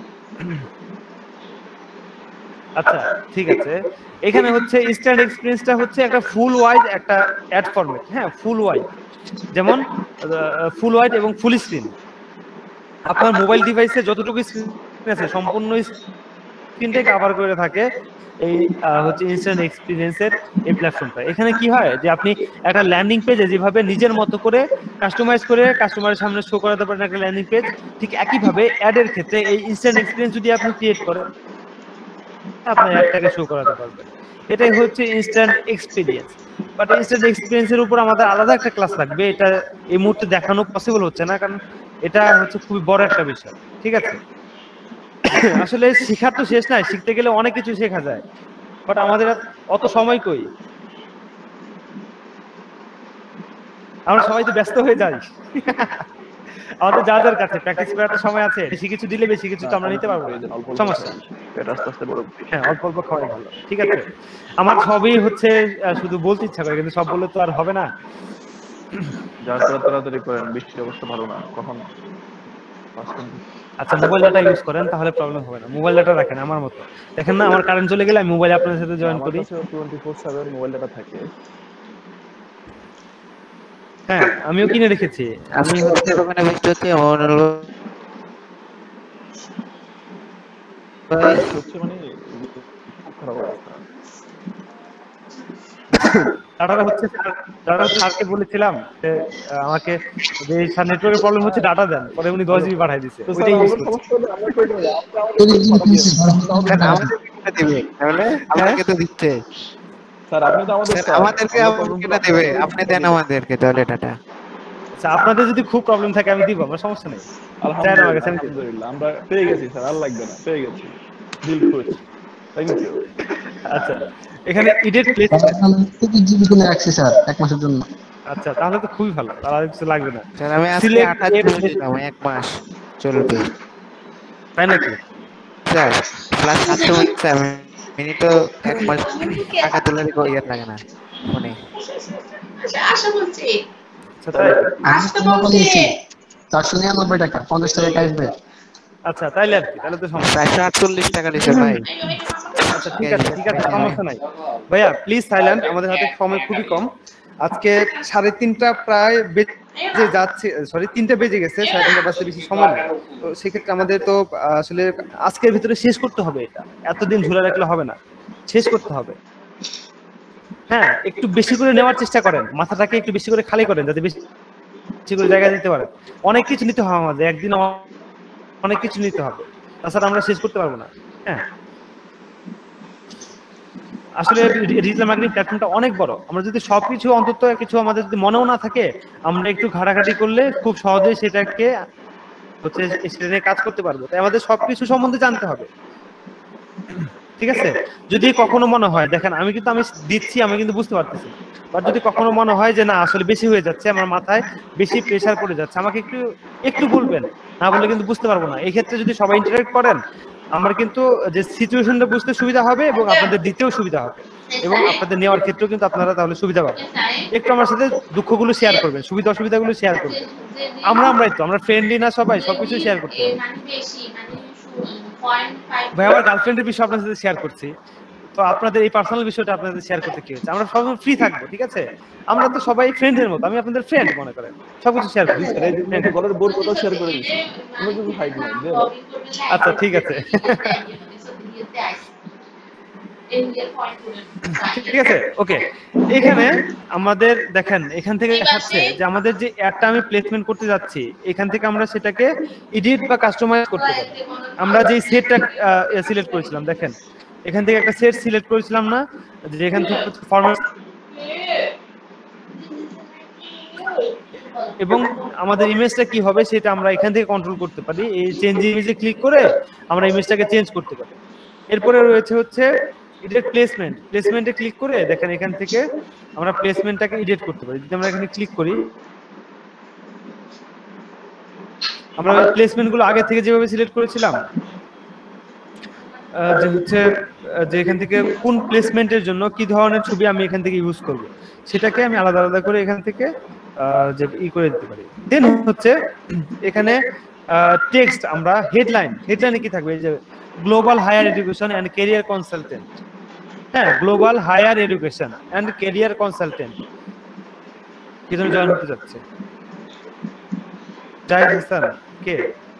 [SPEAKER 1] আচ্ছা ঠিক আছে, এখানে হচ্ছে ইনস্ট্যান্ট এক্সপেরিয়েন্সটা হচ্ছে একটা ফুল ওয়াইড একটা অ্যাড ফরম্যাট। হ্যাঁ ফুল ওয়াইড, যেমন ফুল ওয়াইড এবং ফুল স্ক্রিন। আপনার মোবাইল ডিভাইসে যতটুকু স্ক্রিন আছে সম্পূর্ণ স্ক্রিনটাই কভার করে থাকে এই হচ্ছে ইনস্ট্যান্ট এক্সপিরিয়েন্সের এই প্ল্যাটফর্মটা। এখানে কি হয় যে আপনি একটা ল্যান্ডিং পেজে যেভাবে নিজের মতো করে কাস্টমাইজ করে কাস্টমারের সামনে শো করাতে পারেন একটা ল্যান্ডিং পেজ, ঠিক একইভাবে অ্যাডের ক্ষেত্রে এই ইনস্ট্যান্ট এক্সপিরিয়েন্স যদি আপনি ক্রিয়েট করেন আপনি অ্যাডটাকে শো করাতে পারবেন। এটাই হচ্ছে ইনস্ট্যান্ট এক্সপিরিয়েন্স। বাট ইনস্ট্যান্ট এক্সপিরিয়েন্সের উপর আমাদের আলাদা একটা ক্লাস লাগবে, এটা এই মুহূর্তে দেখানো পসিবল হচ্ছে না, কারণ এটা হচ্ছে খুবই বড় একটা বিষয়, ঠিক আছে। আসলে শেখার তো শেষ নাই, শিখতে গেলে অনেক কিছু শেখা যায়, বাট আমাদের অত সময় কই, আমরা সবাই তো ব্যস্ত হয়ে যাই। আমাদের যা যার কাছে প্র্যাকটিস করার তো সময় আছে, বেশি কিছু দিলে বেশি কিছু তো আমরা নিতে পারবো না, সমস্যা। হ্যাঁ অল্প অল্প খাওয়াই ভালো, ঠিক আছে। আমার সবই হচ্ছে শুধু বলতে ইচ্ছা করে, কিন্তু সব বললে তো আর হবে না।
[SPEAKER 2] যার তাড়াতাড়ি করেন, বৃষ্টির অবস্থা ভালো না কখন।
[SPEAKER 1] আচ্ছা মোবাইল ডাটা ইউজ করেন তাহলে প্রবলেম হবে না, মোবাইল ডাটা রাখেন আমার মতো। দেখেন না আমার কারেন্ট চলে গেলে আমি মোবাইল আপনাদের সাথে জয়েন করি,
[SPEAKER 2] twenty four seven mobile data থাকে।
[SPEAKER 1] হ্যাঁ আমিও কিনে রেখেছি। আমি হচ্ছে
[SPEAKER 9] ওখানে বৃষ্টি হচ্ছে আমার
[SPEAKER 2] হচ্ছে মানে খুব খারাপ অবস্থা।
[SPEAKER 1] ডাটাটা হচ্ছে ডাটা স্যারকে বলেছিলাম যে আমাকে যে নেটওয়ার্কের প্রবলেম হচ্ছে ডাটা দেন, পরে উনি দশ জিবি পাঠিয়ে দিয়েছে, ওইটাই ইউজ করছি।
[SPEAKER 9] আমাদেরকে দিবে তাহলে আমাদেরকে তো দিচ্ছে
[SPEAKER 2] স্যার, আপনি তো আমাদের
[SPEAKER 9] আমাদেরকে আমাদেরকে দেবে, আপনি দেন আমাদেরকে তাহলে ডাটা।
[SPEAKER 1] আচ্ছা আপনাদের যদি খুব প্রবলেম থাকে আমি দিব, আমার সমস্যা নেই।
[SPEAKER 2] আলহামদুলিল্লাহ আমরা পেয়ে গেছি স্যার, আর লাগবে না, পেয়ে গেছি, দিল খুশ, থ্যাংক ইউ।
[SPEAKER 1] আচ্ছা এখানে ইডিট প্লেস
[SPEAKER 6] জিবি কিনে রাখছি স্যার এক মাসের জন্য।
[SPEAKER 1] আচ্ছা তাহলে তো খুবই ভালো, তাহলে আর কিছু লাগবে না।
[SPEAKER 9] স্যার আমি আজকে
[SPEAKER 1] Select
[SPEAKER 9] আঠাশ
[SPEAKER 1] a-
[SPEAKER 9] জুন দিলাম, এক মাস চলবে
[SPEAKER 1] তাই নাকি?
[SPEAKER 9] স্যার। প্লাস সাতশো মিনিট স্যার, মিনিট তো এক মাস টাকা তোলার ইয়ে লাগে না ফোনে।
[SPEAKER 3] আশা বলছি
[SPEAKER 1] আচ্ছা তাই?
[SPEAKER 3] আশা বলছি
[SPEAKER 6] চারশো নিরানব্বই টাকা, পঞ্চাশ টাকা ক্যাশব্যাক।
[SPEAKER 1] আচ্ছা তাইলে আর কি, তাহলে তো সমস্যা।
[SPEAKER 9] চারশো আটচল্লিশ টাকা নিছে ভাই।
[SPEAKER 1] আচ্ছা ঠিক আছে ঠিক আছে, সমস্যা নাই ভাইয়া, প্লিজ সাইলেন্ট, আমাদের হাতে সময় খুবই কম। আজকে সাড়ে তিনটা প্রায় বেজে যাচ্ছে, সরি তিনটা বেজে গেছে, সাড়ে তিনটা বাজতে বেশি সময় নেই। তো সেক্ষেত্রে আমাদের তো আহ, আসলে আজকের ভিতরে শেষ করতে হবে, এটা এতদিন ঝুলে রাখলে হবে না, শেষ করতে হবে। হ্যাঁ একটু বেশি করে নেওয়ার চেষ্টা করেন, মাথাটাকে একটু বেশি করে খালি করেন যাতে বেশি বেশি করে জায়গা দিতে পারেন। অনেক কিছু নিতে হবে আমাদের, একদিন অনেক কিছু নিতে হবে, তাছাড়া আমরা শেষ করতে পারবো না। হ্যাঁ আসলে ডিজিটাল মার্কেটিং প্ল্যাটফর্মটা অনেক বড়, আমরা যদি সবকিছু অন্তত কিছু আমাদের যদি মনেও না থাকে, আমরা একটু ঘাটাঘাটি করলে খুব সহজেই সেটাকে হচ্ছে সেটা নিয়ে কাজ করতে পারবো। তাই আমাদের সবকিছু সম্বন্ধে জানতে হবে, ঠিক আছে? যদি কখনো মনে হয়, দেখেন আমি কিন্তু আমি দিচ্ছি, আমি কিন্তু বুঝতে পারতেছি, বাট যদি কখনো মনে হয় যে না আসলে বেশি হয়ে যাচ্ছে, আমার মাথায় বেশি প্রেসার পড়ে যাচ্ছে, আমাকে একটু একটু বলবেন, না বললে কিন্তু বুঝতে পারবো না। এই ক্ষেত্রে যদি সবাই ইন্টারেক্ট করেন, আমার কিন্তু যে সিচুয়েশনটা বুঝতে সুবিধা হবে এবং আপনাদের দিতেও সুবিধা হবে এবং আপনাদের নেওয়ার ক্ষেত্রেও কিন্তু আপনারা তাহলে সুবিধা পাবেন। একটু আমার সাথে দুঃখগুলো শেয়ার করবেন, সুবিধা অসুবিধাগুলো শেয়ার করবেন। আমরা আমরাই তো আমরা ফ্রেন্ডলি না সবাই, সবকিছু শেয়ার করতে হবে। ভাই আমার গার্লফ্রেন্ডের বিষয় আপনার সাথে শেয়ার করছি, তো আপনাদের এই পার্সোনাল বিষয়টা আপনাদের শেয়ার করতে কি হচ্ছে? আমরা সবসময় ফ্রি থাকবো, ঠিক আছে? আমরা তো সবাই ফ্রেন্ডের মতো, আমি আপনাদের ফ্রেন্ড মনে করেন, সবকিছু শেয়ার করি।
[SPEAKER 2] বলার বোর কথা শেয়ার করে দিছি, কোনো কিছু হাইড নাই।
[SPEAKER 1] আচ্ছা ঠিক আছে ঠিক আছে ওকে। এখানে আমাদের দেখেন এখান থেকে দেখাচ্ছে যে আমাদের যে অ্যাডটা আমি প্লেসমেন্ট করতে যাচ্ছি, এখান থেকে আমরা সেটাকে এডিট বা কাস্টমাইজ করতে পারি। আমরা যে সেটটা সিলেক্ট করেছিলাম, দেখেন এখান থেকে একটা সেট সিলেক্ট করেছিলাম না, যে এখান থেকে ফরম্যাট, এবং আমাদের ইমেজটা কি হবে সেটা আমরা এখান থেকে কন্ট্রোল করতে পারি। এই চেঞ্জ ইমেজে ক্লিক করে আমরা ইমেজটাকে চেঞ্জ করতে পারি। এরপরে রয়েছে হচ্ছে এডিট প্লেসমেন্ট, প্লেসমেন্টে ক্লিক করে দেখেন এখান থেকে আমরা প্লেসমেন্টটাকে এডিট করতে পারি। যদি আমরা এখানে ক্লিক করি, আমরা প্লেসমেন্টগুলো আগে থেকে যেভাবে সিলেক্ট করেছিলাম, যে হচ্ছে যে এখান থেকে কোন প্লেসমেন্টের জন্য কি ধরনের ছবি আমি এখান থেকে ইউজ করব, সেটাকে আমি আলাদা আলাদা করে এখান থেকে যে ই করে দিতে পারি। দেন হচ্ছে এখানে টেক্সট, আমরা হেডলাইন, হেডলাইনে কি থাকবে, এই যে global higher education and career consultant. হ্যাঁ global higher education and career consultant, কি জন্য জয়েন হতে যাচ্ছে? জাহিদ হাসান কে?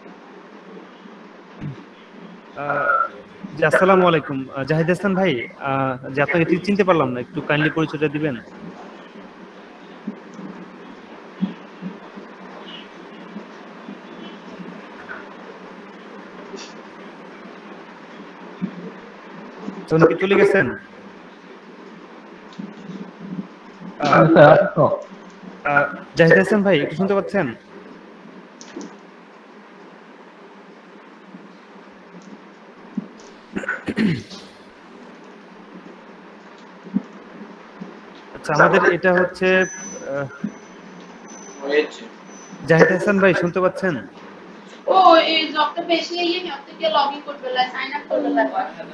[SPEAKER 1] জি আসসালামু আলাইকুম জাহিদ হাসান ভাই, যে আপনাকে ঠিক চিনতে পারলাম না, একটু কাইন্ডলি পরিচয়টা দিবেন? কি চলে গেছেন? জাহিদ হাসান ভাই একটু শুনতে পাচ্ছেন? আচ্ছা আমাদের এটা হচ্ছে জাহিদ হাসান ভাই শুনতে পাচ্ছেন?
[SPEAKER 3] ও এই জবটা বেশি ইয়ে নিয়ে আপনি কি লগইন করবে লা সাইন আপ করবে লা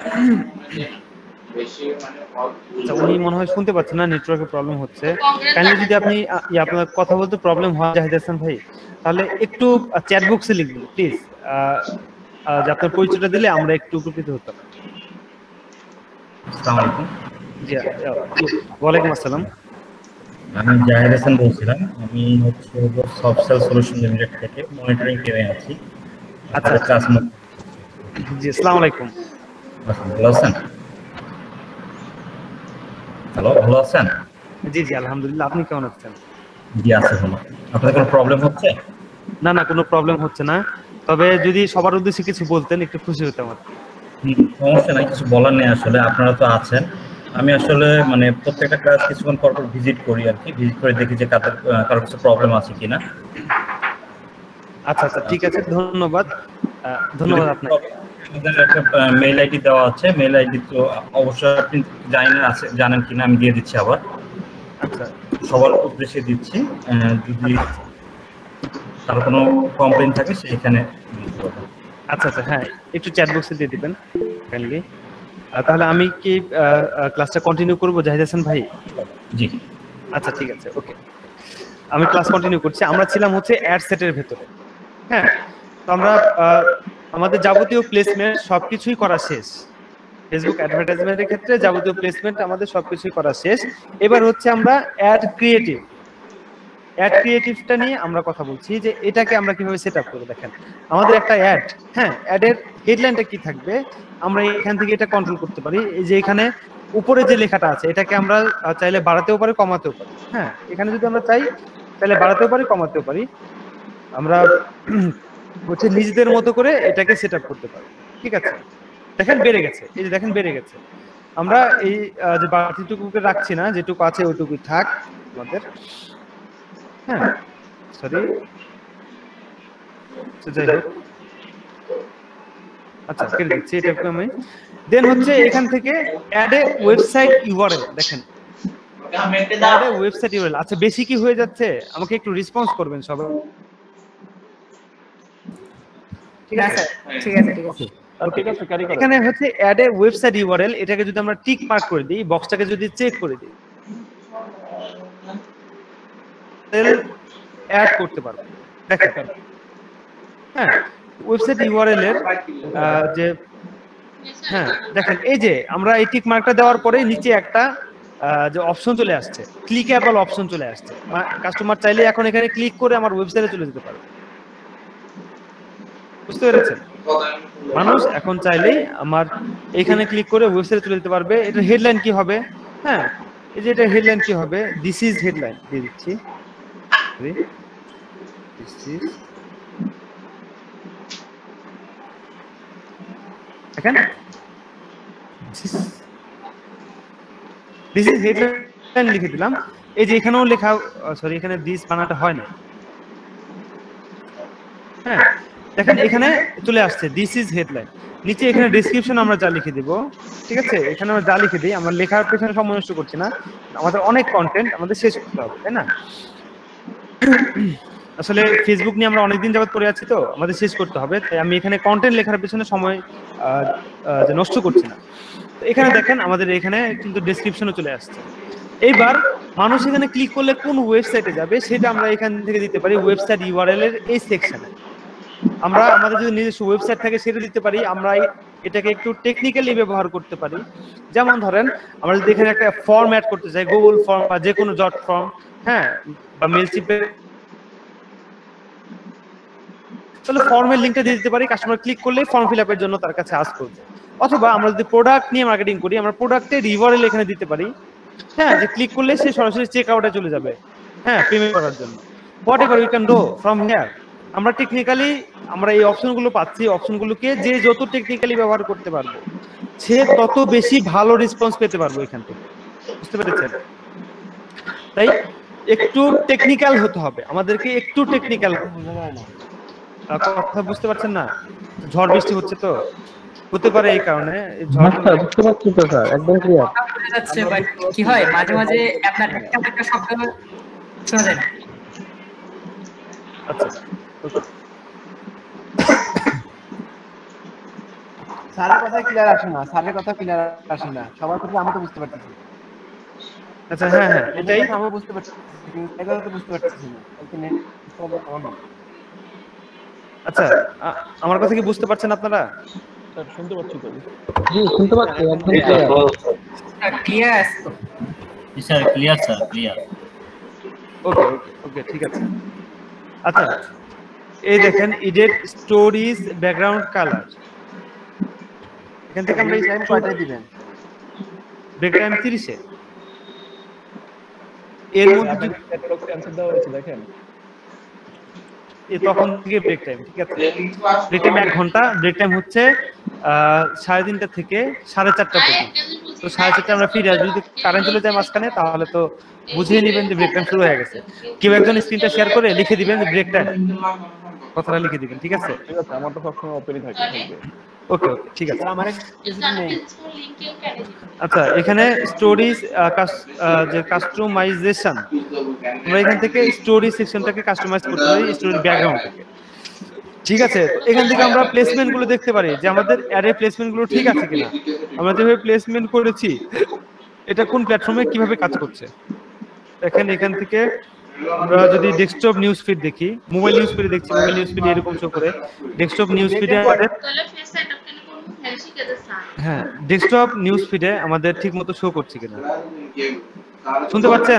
[SPEAKER 3] বেশি মানে
[SPEAKER 1] আচ্ছা উনি মনে হয় শুনতে পাচ্ছেন না, নেটওয়ার্কের প্রবলেম হচ্ছে। কাইন্ডলি যদি আপনি আপনার কথা বলতে প্রবলেম হয় জাহিদ হাসান ভাই, তাহলে একটু চ্যাট বক্সে লিখবেন প্লিজ, যে আপনার পরিচয়টা দিলে আমরা একটু উপকৃত হতাম।
[SPEAKER 10] আসসালামু আলাইকুম।
[SPEAKER 1] জি ওয়ালাইকুম আসসালাম।
[SPEAKER 10] আমি জাহিদ হাসান বলছিলাম, আমি হচ্ছে সফটওয়্যার সলিউশন লিমিটেড থেকে মনিটরিং টিমে আছি।
[SPEAKER 1] আচ্ছা ক্লাস জি আসসালামু আলাইকুম।
[SPEAKER 10] ভালো আছেন? হ্যালো ভালো আছেন?
[SPEAKER 1] জি জি আলহামদুলিল্লাহ, আপনি কেমন আছেন?
[SPEAKER 10] জি আছে ভালো। আপনাদের কোনো প্রবলেম হচ্ছে?
[SPEAKER 1] না না কোনো প্রবলেম হচ্ছে না, তবে যদি সবার উদ্দেশ্যে কিছু বলতেন একটু খুশি হতাম আর কি।
[SPEAKER 10] সমস্যা নাই, কিছু বলার নেই আসলে, আপনারা তো আছেন। আমি আসলে মানে প্রত্যেকটা ক্লাস কিছুক্ষণ পর পর ভিজিট করি আর কি, ভিজিট করে দেখি যে কাদের কারো কিছু প্রবলেম আছে কিনা।
[SPEAKER 1] আচ্ছা আচ্ছা ঠিক আছে, ধন্যবাদ ধন্যবাদ আপনাকে।
[SPEAKER 10] আমাদের একটা মেইল আইডি দেওয়া আছে, মেইল আইডি তো অবশ্যই আপনি জানেন আছে জানেন কিনা, আমি দিয়ে দিচ্ছি আবার।
[SPEAKER 1] আচ্ছা
[SPEAKER 10] সবার উদ্দেশ্যে দিচ্ছি, আহ, যদি কারো কোনো কমপ্লেইন থাকে সেখানে দিতে পারবেন।
[SPEAKER 1] আচ্ছা আচ্ছা হ্যাঁ একটু চ্যাট বক্সে দিয়ে দিবেন কাইন্ডলি। তাহলে আমি কি ক্লাসটা কন্টিনিউ করব জাহিদ হাসান ভাই?
[SPEAKER 10] জি
[SPEAKER 1] আচ্ছা ঠিক আছে ওকে, আমি ক্লাস কন্টিনিউ করছি। আমরা ছিলাম হচ্ছে অ্যাড সেটের ভেতরে। হ্যাঁ, তো আমরা আহ, আমাদের যাবতীয় প্লেসমেন্ট সবকিছুই করা শেষ। ফেসবুক অ্যাডভার্টাইজমেন্টের ক্ষেত্রে যাবতীয় প্লেসমেন্ট আমাদের সবকিছুই করা শেষ। এবার হচ্ছে আমরা অ্যাড ক্রিয়েটিভ, অ্যাড ক্রিয়েটিভটা নিয়ে আমরা কথা বলছি যে এটাকে আমরা কিভাবে সেট আপ করব। দেখেন আমাদের একটা অ্যাড, হ্যাঁ অ্যাডের হেডলাইনটা কি থাকবে আমরা এখান থেকে এটা কন্ট্রোল করতে পারি। এই যে এখানে উপরে যে লেখাটা আছে এটাকে আমরা চাইলে বাড়াতেও পারি কমাতেও পারি। হ্যাঁ এখানে যদি আমরা চাই তাহলে বাড়াতেও পারি কমাতেও পারি, আমরা হচ্ছে নিজেদের মতো করে এটাকে সেট আপ করতে পারি। ঠিক আছে, দেখেন বেড়ে গেছে, এই যে দেখেন বেড়ে গেছে। আমরা এই যে বাড়তিটুকুকে রাখছি না, যেটুকু আছে ওইটুকুই থাক আমাদের। হ্যাঁ সরি যাই হোক, আচ্ছা কেটে দিচ্ছি এটাকে আমি। দেন হচ্ছে এখান থেকে অ্যাড এ ওয়েবসাইট ইউআরএল, দেখেন অ্যাড এ ওয়েবসাইট ইউআরএল। আচ্ছা বেশি কি হয়ে যাচ্ছে আমাকে একটু রেসপন্স করবেন সবাই। ঠিক আছে
[SPEAKER 5] ঠিক আছে ঠিক আছে
[SPEAKER 2] ঠিক আছে ক্যারি করো।
[SPEAKER 1] এখানে হচ্ছে অ্যাড এ ওয়েবসাইট ইউআরএল, এটাকে যদি আমরা টিক মার্ক করে দিই, বক্সটাকে যদি চেক করে দিই, অ্যাড করতে পারবো। দেখেন হ্যাঁ ওয়েবসাইট ইউআরএল এর যে হ্যাঁ দেখেন এই যে আমরা এই টিক মার্কটা দেওয়ার পরে নিচে একটা যে অপশন চলে আসছে, ক্লিকেবল অপশন চলে আসছে। কাস্টমার চাইলে এখন এখানে ক্লিক করে আমার ওয়েবসাইটে চলে যেতে পারবে। বুঝতে পেরেছেন? মানুষ এখন চাইলেই আমার এখানে ক্লিক করে ওয়েবসাইটে চলে যেতে পারবে। এটা হেডলাইন কি হবে? হ্যাঁ এই যে এটা হেডলাইন কি হবে, দিস ইজ হেডলাইন দিয়ে দিচ্ছি। দিস ইজ দেখেন দিস ইজ হেডলাইন লিখে দিলাম। এই যে এখানেও লেখা, সরি এখানে দিস বানাটা হয় না। হ্যাঁ দেখেন এখানে চলে আসছে দিস ইজ হেডলাইন। নিচে এখানে ডেসক্রিপশন আমরা যা লিখে দিব, ঠিক আছে, এখানে আমরা যা লিখে দিই, আমরা লেখার পেছনে সময় নষ্ট করছি না, আমাদের অনেক কন্টেন্ট আমাদের শেষ করতে হবে, তাই না? আসলে ফেসবুক নিয়ে আমরা অনেকদিন যাবত পড়ে আছি, তো আমাদের শেষ করতে হবে, তাই আমি এখানে কন্টেন্ট লেখার পেছনে সময় নষ্ট করছি না। তো এখানে দেখেন আমাদের এখানে কিন্তু ডেসক্রিপশনও চলে আসছে। এইবার মানুষ এখানে ক্লিক করলে কোন ওয়েবসাইটে যাবে সেটা আমরা এখান থেকে দিতে পারি ওয়েবসাইট ইউআরএল এর এই সেকশনে। আমরা আমাদের যদি নিজস্ব ওয়েবসাইট থাকে সেটা দিতে পারি। আমরা এটাকে একটু টেকনিক্যালি ব্যবহার করতে পারি। যেমন ধরেন আমরা যদি এখানে একটা ফর্ম অ্যাড করতে চাই, গুগল ফর্ম বা যে কোনো জট ফর্ম, হ্যাঁ বা মেলচিপে, তাহলে ফর্মের লিঙ্কটা দিয়ে দিতে পারি। কাস্টমার ক্লিক করলে ফর্ম ফিল আপের জন্য তার কাছে আস্ক করবে। অথবা আমরা যদি প্রোডাক্ট নিয়ে মার্কেটিং করি, আমরা প্রোডাক্টের ইউআরএল এখানে দিতে পারি। হ্যাঁ যে ক্লিক করলে সে সরাসরি চেক আউটে চলে যাবে, হ্যাঁ পেমেন্ট করার জন্য। Whatever you can do from here. আমরা টেকনিক্যালি আমরা এই অপশনগুলো পাচ্ছি, অপশনগুলোকে যে যত টেকনিক্যালি ব্যবহার করতে পারবো সে তত বেশি ভালো রেসপন্স পেতে পারবো এখান থেকে। বুঝতে পেরেছেন? তাই একটু টেকনিক্যাল হতে হবে আমাদেরকে, একটু টেকনিক্যাল। কথা বুঝতে পারছেন না? ঝড় বৃষ্টি হচ্ছে তো হতে পারে, এই কারণে
[SPEAKER 6] বুঝতে পারছি তো স্যার, একদম ক্লিয়ার
[SPEAKER 5] যাচ্ছে। বাট কি হয় মাঝে মাঝে আপনার একটা একটা শব্দ শোনা যায় না।
[SPEAKER 1] আচ্ছা
[SPEAKER 8] স্যারের কথা ক্লিয়ার আসে না, স্যারের কথা ক্লিয়ার আসে না, সবার কথা আমি তো বুঝতে পারতেছি।
[SPEAKER 1] আচ্ছা হ্যাঁ হ্যাঁ এটাই
[SPEAKER 8] আমি বুঝতে পারছি, এটা তো বুঝতে পারতেছি না। এখানে প্রবলেম।
[SPEAKER 1] আচ্ছা আমার কথা কি বুঝতে পারছেন আপনারা?
[SPEAKER 2] স্যার শুনতে পাচ্ছি তো।
[SPEAKER 6] জি শুনতে পাচ্ছি, একদম ক্লিয়ার।
[SPEAKER 5] ক্লিয়ার আছে তো?
[SPEAKER 10] জি sir clear, sir clear.
[SPEAKER 1] Okay okay okay ঠিক আছে। আচ্ছা এই দেখেন এডিট স্টোরিজ ব্যাকগ্রাউন্ড কালার, এখান থেকে আমরা এই টাইম কয়টায় দিবেন? ব্রেক টাইম ত্রিশ এ। এর মধ্যে
[SPEAKER 2] ক্যাটালগস ক্যান্সেল দেওয়া হয়েছে দেখেন,
[SPEAKER 1] এই তখন থেকে ব্রেক টাইম, ঠিক আছে। ব্রেক টাইম এক ঘন্টা, ব্রেক টাইম হচ্ছে সাড়ে তিনটা থেকে সাড়ে চারটা পর্যন্ত। তো সাড়ে চারটা আমরা ফিরে আসবো। যদি কারেন্ট চলে যায় মাঝখানে তাহলে তো বুঝিয়ে নেবেন যে ব্রেক টাইম শুরু হয়ে গেছে। কেউ একজন স্ক্রিনটা শেয়ার করে লিখে দিবেন যে ব্রেক টাইম। কথাটা লিখে দিবেন, ঠিক আছে?
[SPEAKER 2] ঠিক আছে, আমার তো সবসময় ওপেনই থাকে।
[SPEAKER 1] ওকে ওকে ঠিক আছে।
[SPEAKER 8] আমার কিছু নেই।
[SPEAKER 1] আচ্ছা, এখানে স্টোরিজ যে কাস্টমাইজেশন, আমরা এখান থেকে স্টোরি সেকশনটাকে কাস্টমাইজ করতে পারি স্টোরি ব্যাকগ্রাউন্ডটাকে, ঠিক আছে? এখান থেকে আমরা প্লেসমেন্ট গুলো দেখতে পারি যে আমাদের অ্যারে প্লেসমেন্ট গুলো ঠিক আছে কিনা, আমরা যেভাবে প্লেসমেন্ট করেছি এটা কোন প্ল্যাটফর্মে কিভাবে কাজ করছে। দেখেন এখান থেকে আমরা যদি ডেস্কটপ নিউজ ফিড দেখি, মোবাইল নিউজ ফিড দেখছি, মোবাইল নিউজ ফিড এরকম শো করে। ডেস্কটপ নিউজ ফিডে আমাদের হ্যাঁ ডেস্কটপ নিউজ ফিডে আমাদের ঠিকমতো শো করছে কিনা শুনতে পাচ্ছেন?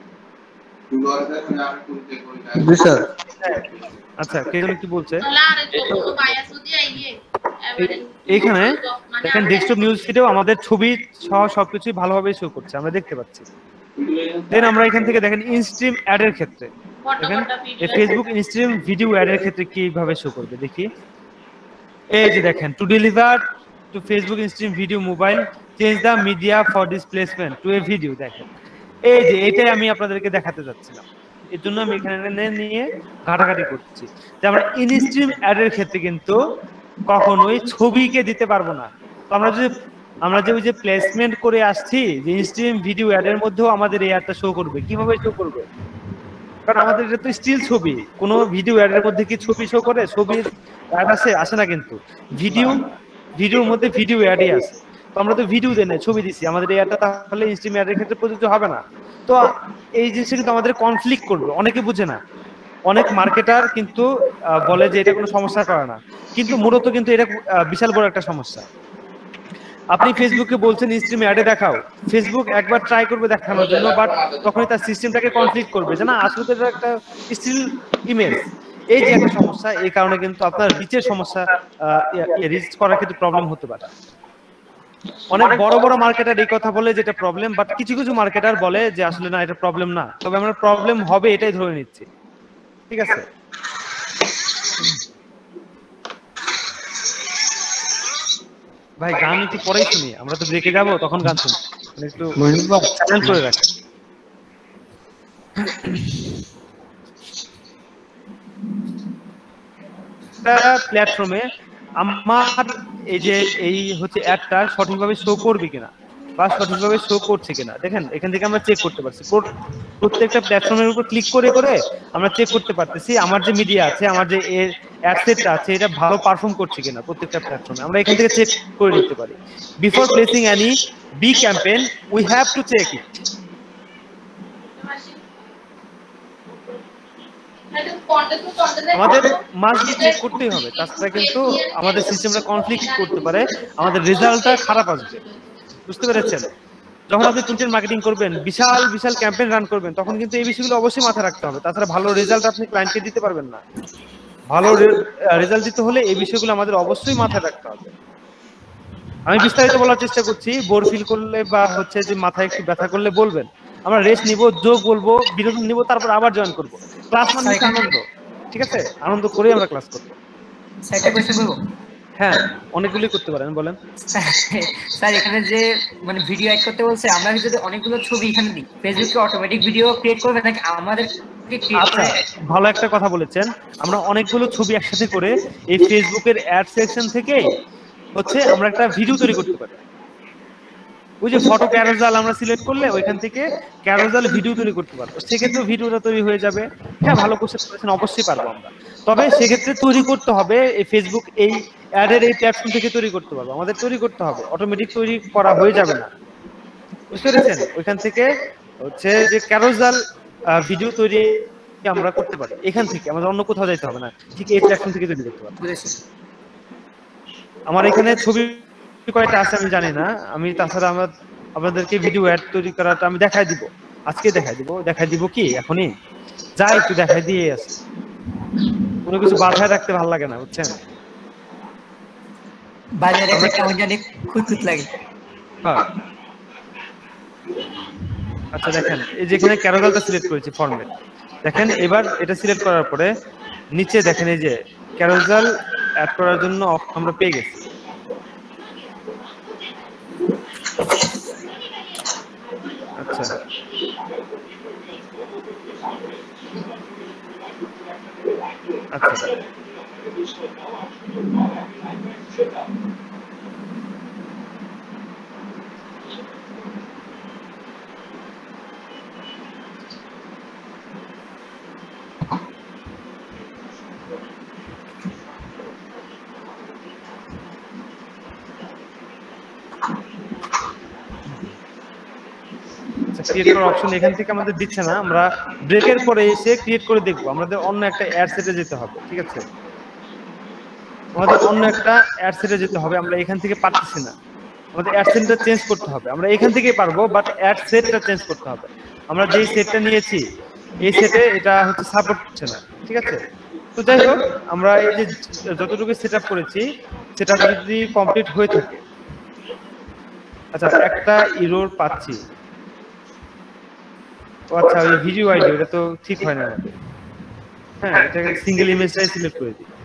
[SPEAKER 6] জি স্যার।
[SPEAKER 1] আচ্ছা, কে যেন কি বলছে? এইখানে দেখেন ডেস্কটপ নিউজ ফিডেও আমাদের ছবি সহ সবকিছু ভালোভাবে শো করছে, আমরা দেখতে পাচ্ছি। দেন আমরা এখান থেকে দেখেন ইনস্ট্রিম অ্যাড এর ক্ষেত্রে দেখেন এই ফেসবুক ইনস্ট্রিম ভিডিও অ্যাড এর ক্ষেত্রে কিভাবে শো করবে দেখি। এই যে দেখেন, to deliver to Facebook instream video mobile, change the media for this placement to a video. দেখেন এই যে এটাই আমি আপনাদেরকে দেখাতে যাচ্ছিলাম, এর জন্য আমি এখানে নিয়ে ঘাটাঘাটি করছি যে আমরা ইনস্ট্রিম অ্যাড এর ক্ষেত্রে কিন্তু কখনোই ছবিকে দিতে পারবো না। তো আমরা যদি আমরা যে ওই যে প্লেসমেন্ট করে আসছি যে ইনস্ট্রিম ভিডিও অ্যাড এর মধ্যেও আমাদের এই অ্যাডটা শো করবে, কিভাবে শো করবে? কারণ আমাদের এটা তো স্টিল ছবি, কোনো ভিডিও অ্যাড এর মধ্যে কি ছবি শো করে? ছবির অ্যাড আসে আসে না, কিন্তু ভিডিও ভিডিওর মধ্যে ভিডিও অ্যাডই আছে। তো আমরা তো ভিডিও দেই না, ছবি দিছি, আমাদের এই অ্যাডটা তাহলে ইনস্ট্রিম অ্যাডের ক্ষেত্রে প্রযোজ্য হবে না। তো এই জিনিসটা কিন্তু আমাদের কনফ্লিক্ট করবে, অনেকে বুঝে না। অনেক মার্কেটার কিন্তু বলে যে এটা কোনো সমস্যা করে না, কিন্তু মূলত কিন্তু এটা বিশাল বড় একটা সমস্যা। আপনি ফেসবুকে বলছেন স্ট্রিম অ্যাডে দেখাও, ফেসবুক একবার ট্রাই করবে দেখানোর জন্য, বাট তখনই তার সিস্টেমটাকে কনফ্লিক্ট করবে যে না আসলে তো এটা একটা স্টিল ইমেজ। এই যে একটা সমস্যা, এই কারণে কিন্তু আপনার রিচের সমস্যা, রিচ করার ক্ষেত্রে প্রবলেম হতে পারে। অনেক বড় বড় মার্কেটার এই কথা বলে যেটা প্রবলেম, বাট কিছু কিছু মার্কেটার বলে যে আসলে না এটা প্রবলেম না, তবে আমরা প্রবলেম হবে এটাই ধরে নিচ্ছি, ঠিক আছে? ভাই গান একটু পরেই শুনি, আমরা তো ব্রেকে যাবো, তখন গান শুনি, একটু চ্যালেঞ্জ করে রাখি। প্ল্যাটফর্মে আমার এই যে এই হচ্ছে অ্যাডটা সঠিকভাবে শো করবে কিনা বা সঠিকভাবে শো করছে কিনা, দেখেন এখান থেকে আমরা চেক করতে পারছি। প্রত্যেকটা প্ল্যাটফর্মের উপর ক্লিক করে করে আমরা চেক করতে পারতেছি আমার যে মিডিয়া আছে, আমার যে এর অ্যাডসেটটা আছে, এটা ভালো পারফর্ম করছে কিনা প্রত্যেকটা প্ল্যাটফর্মে। আমরা এখান থেকে চেক করে নিতে পারি। Before placing any B campaign we have to check it. আমাদের মাস্ট চেক করতেই হবে, তাছাড়া কিন্তু আমাদের সিস্টেমটা কনফ্লিক্ট করতে পারে, আমাদের রেজাল্টটা খারাপ আসবে। বুঝতে পেরেছেন? যখন আপনি কন্টেন্ট মার্কেটিং করবেন, বিশাল বিশাল ক্যাম্পেইন রান করবেন, তখন কিন্তু এই বিষয়গুলো অবশ্যই মাথায় রাখতে হবে, তাছাড়া ভালো রেজাল্ট আপনি ক্লায়েন্টকে দিতে পারবেন না। ভালো রেজাল্ট দিতে হলে এই বিষয়গুলো আমাদের অবশ্যই মাথায় রাখতে হবে। আমি বিস্তারিত বলার চেষ্টা করছি, বোর ফিল করলে বা হচ্ছে যে মাথায় একটু ব্যথা করলে বলবেন, আমরা রেস্ট নিব, যোগ বলবো, বিনোদন নিব, তারপর আবার জয়েন করব। ক্লাস মানে আনন্দ, ঠিক আছে? আনন্দ করে আমরা ক্লাস করব।
[SPEAKER 5] স্যারটা কোশ্চেন করব?
[SPEAKER 1] হ্যাঁ, অনেকগুলি করতে পারেন, বলেন।
[SPEAKER 5] স্যার এখানে যে মানে ভিডিও অ্যাড করতে বলছে, আমরা যদি অনেকগুলো ছবি এখানে দিই, ফেসবুকে অটোমেটিক ভিডিও ক্রিয়েট করবে নাকি আমাদের?
[SPEAKER 1] আচ্ছা, ভালো একটা কথা বলেছেন। আমরা অনেকগুলো ছবি একসাথে করে এই ফেসবুকের অ্যাড সেকশন থেকে হচ্ছে আমরা একটা ভিডিও তৈরি করতে পারি। ওই যে ফটো ক্যারোজাল আমরা সিলেক্ট করলে ওইখান থেকে ক্যারোজাল ভিডিও তৈরি করতে পারবো, সেক্ষেত্রে ভিডিওটা তৈরি হয়ে যাবে। হ্যাঁ, ভালো কোশ্চেন করেছেন, অবশ্যই পারবো আমরা। তবে সেক্ষেত্রে তৈরি করতে হবে এই ফেসবুক এই অ্যাডের এই প্ল্যাটফর্ম থেকে তৈরি করতে পারবো, আমাদের তৈরি করতে হবে, অটোমেটিক তৈরি করা হয়ে যাবে না। বুঝতে পেরেছেন? ওইখান থেকে হচ্ছে যে ক্যারোজাল ভিডিও তৈরি আমরা করতে পারি, এখান থেকে আমাদের অন্য কোথাও যাইতে হবে না, ঠিক এই প্ল্যাটফর্ম থেকে তৈরি করতে পারবো। আমার এখানে ছবি কয়টা আছে আমি জানি না, আমি তাছাড়া আমরা আপনাদেরকে ভিডিও অ্যাড তৈরি করাটা আমি দেখাই দিব, আজকে দেখাই দিব। দেখাই দিব কি এখনই? যাই একটু দেখাই দিয়ে আসি, কোনো কিছু বাধায় রাখতে ভালো লাগে না, বুঝছেন?
[SPEAKER 5] বাজারে কেমন জানি খুঁতখুত লাগে।
[SPEAKER 1] হ্যাঁ, আচ্ছা দেখেন, এই যেখানে ক্যারোজালটা সিলেক্ট করেছি ফরম্যাট, দেখেন এবার এটা সিলেক্ট করার পরে নিচে দেখেন এই যে ক্যারোজাল অ্যাড করার জন্য আমরা পেয়ে গেছি। আচ্ছা, আচ্ছা ক্রিয়েট করার অপশন এখান থেকে আমাদের দিচ্ছে না, আমরা ব্রেকের পরে এসে ক্রিয়েট করে দেখবো। আমাদের অন্য একটা অ্যাড সেটে যেতে হবে, ঠিক আছে? আমাদের অন্য একটা অ্যাড সেটে যেতে হবে, আমরা এখান থেকে পারতেছি না। আমাদের অ্যাড সেটটা চেঞ্জ করতে হবে, আমরা এখান থেকেই পারবো, বাট অ্যাড সেটটা চেঞ্জ করতে হবে। আমরা যেই সেটটা নিয়েছি এই সেটে এটা হচ্ছে সাপোর্ট হচ্ছে না, ঠিক আছে? তো যাই হোক, আমরা এই যে যতটুকু সেট আপ করেছি সেটা যদি কমপ্লিট হয়ে থাকে, আচ্ছা একটা ইরোর পাচ্ছি। আচ্ছা ওই ভিডিও আইডি এটা তো ঠিক হয় না আমাদের। হ্যাঁ, এটাকে সিঙ্গেল ইমেজটাই সিলেক্ট করে দিই।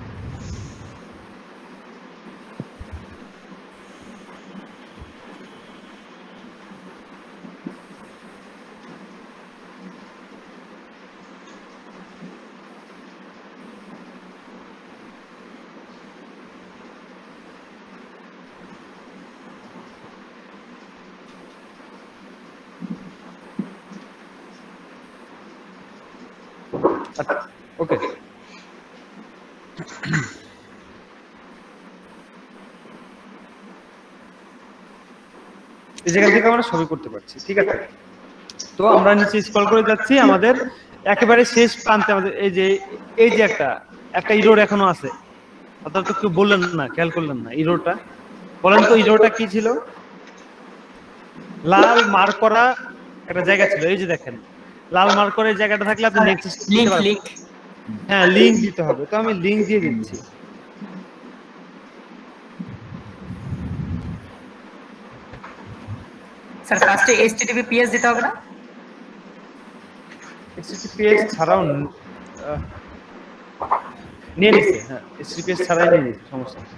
[SPEAKER 1] ওকে, এই জায়গা থেকে আমরা ছবি করতে পারছি, ঠিক আছে? তো আমরা নিচে স্ক্রল করে যাচ্ছি, আমাদের একেবারে শেষ প্রান্তে আমাদের এই যে এই যে একটা একটা ইরোর এখনো আছে। অর্থাৎ তো কেউ বললেন না, খেয়াল করলেন না ইরোরটা। বলেন তো ইরোরটা কি ছিল? লাল মার্ক করা একটা জায়গা ছিল, এই যে দেখেন লাল মার্ক করা জায়গাটা থাকলে আপনি নেক্সট লিংক লিংক হ্যাঁ লিংক দিতে হবে। তো আমি লিংক দিয়ে দিচ্ছি।
[SPEAKER 5] স্যার ফার্স্টে এইচটিটিপিএস দিতে হবে না?
[SPEAKER 1] এইচটিটিপিএস ছাড়াও নিয়ে নিছে, হ্যাঁ এইচটিটিপিএস ছাড়াই নিয়ে নিছে, সমস্যা নেই।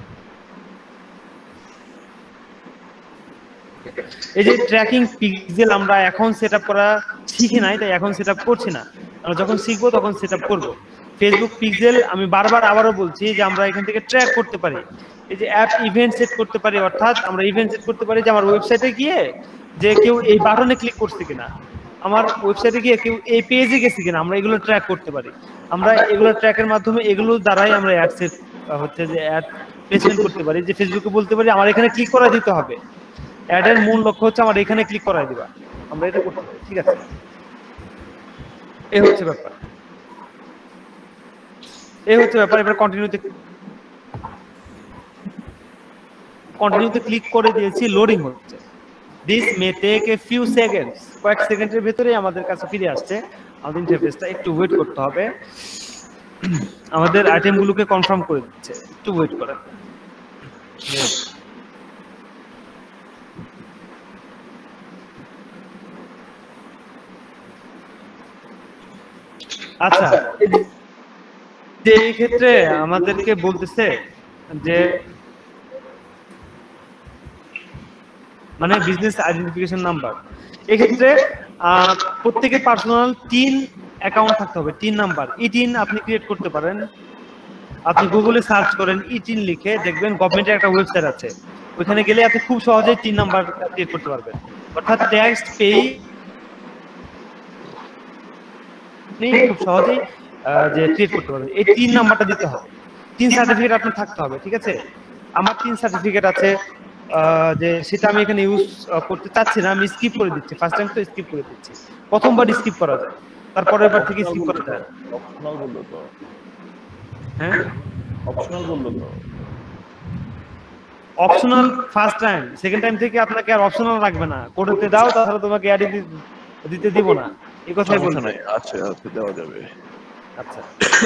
[SPEAKER 1] এই যে ট্র্যাকিং পিক্সেল আমরা এখন সেটআপ করা শিখি নাই, তাই এখন সেটআপ করছি না। আমরা যখন শিখবো তখন সেটআপ করব। ফেসবুক পিক্সেল আমি বারবার আবারও বলছি যে আমরা এখান থেকে ট্র্যাক করতে পারি। এই যে অ্যাপ ইভেন্ট সেট করতে পারি, অর্থাৎ আমরা ইভেন্ট সেট করতে পারি যে আমার ওয়েবসাইটে গিয়ে যে কেউ এই বাটনে ক্লিক করছে কিনা, আমার ওয়েবসাইটে গিয়ে কেউ এই পেজে গেছে কিনা, আমরা এগুলো ট্র্যাক করতে পারি। আমরা এগুলো ট্র্যাকের মাধ্যমে এগুলোর দ্বারাই আমরা অ্যাড সেট হচ্ছে যে অ্যাড প্লেসমেন্ট করতে পারি। যে ফেসবুকে বলতে পারি আমার এখানে ক্লিক করা দিতে হবে, অ্যাডের মূল লক্ষ্য হচ্ছে আমার এখানে ক্লিক করাই দিবা, আমরা এটা করতে পারি, ঠিক আছে? এই হচ্ছে ব্যাপার, এই হচ্ছে ব্যাপার। এবার কন্টিনিউতে কন্টিনিউতে ক্লিক করে দিয়েছি, লোডিং হচ্ছে। This may take a few seconds, কয়েক সেকেন্ডের ভিতরেই আমাদের কাছে ফিরে আসছে আমাদের ইন্টারফেসটা। একটু ওয়েট করতে হবে, আমাদের আইটেমগুলোকে কনফার্ম করে দিচ্ছে, একটু ওয়েট করেন। আচ্ছা, যে এই ক্ষেত্রে আমাদেরকে বলতেছে যে মানে বিজনেস আইডেন্টিফিকেশন নাম্বার, এক্ষেত্রে প্রত্যেকের পার্সোনাল তিন অ্যাকাউন্ট থাকতে হবে, তিন নাম্বার। ই টিন আপনি ক্রিয়েট করতে পারেন, আপনি গুগলে সার্চ করেন ই টিন লিখে, দেখবেন গভর্নমেন্টের একটা ওয়েবসাইট আছে, ওইখানে গেলে আপনি খুব সহজেই তিন নাম্বার ক্রিয়েট করতে পারবেন। অর্থাৎ ট্যাক্স পে খুব সহজেই যে ক্রিয়েট করতে পারবেন। এই তিন নাম্বারটা দিতে হবে, তিন সার্টিফিকেট আপনার থাকতে হবে, ঠিক আছে? আমার তিন সার্টিফিকেট আছে, যে সেটা আমি এখানে ইউজ করতে চাচ্ছি না, আমি স্কিপ করে দিচ্ছি। ফার্স্ট টাইম তো স্কিপ করে দিচ্ছি, প্রথমবার স্কিপ করা যায়, তারপরের বার থেকে স্কিপ করা যায়।
[SPEAKER 2] অপশনাল বললো তো,
[SPEAKER 1] হ্যাঁ
[SPEAKER 2] অপশনাল বললো তো,
[SPEAKER 1] optional first time, second time থেকে আপনাকে আর অপশনাল রাখবে না, কোডতে দাও তাহলে তোমাকে অ্যাড দিতে দিব না, এই কথাই বলতে নাই।
[SPEAKER 2] আচ্ছা আচ্ছা দেওয়া যাবে।
[SPEAKER 1] আচ্ছা,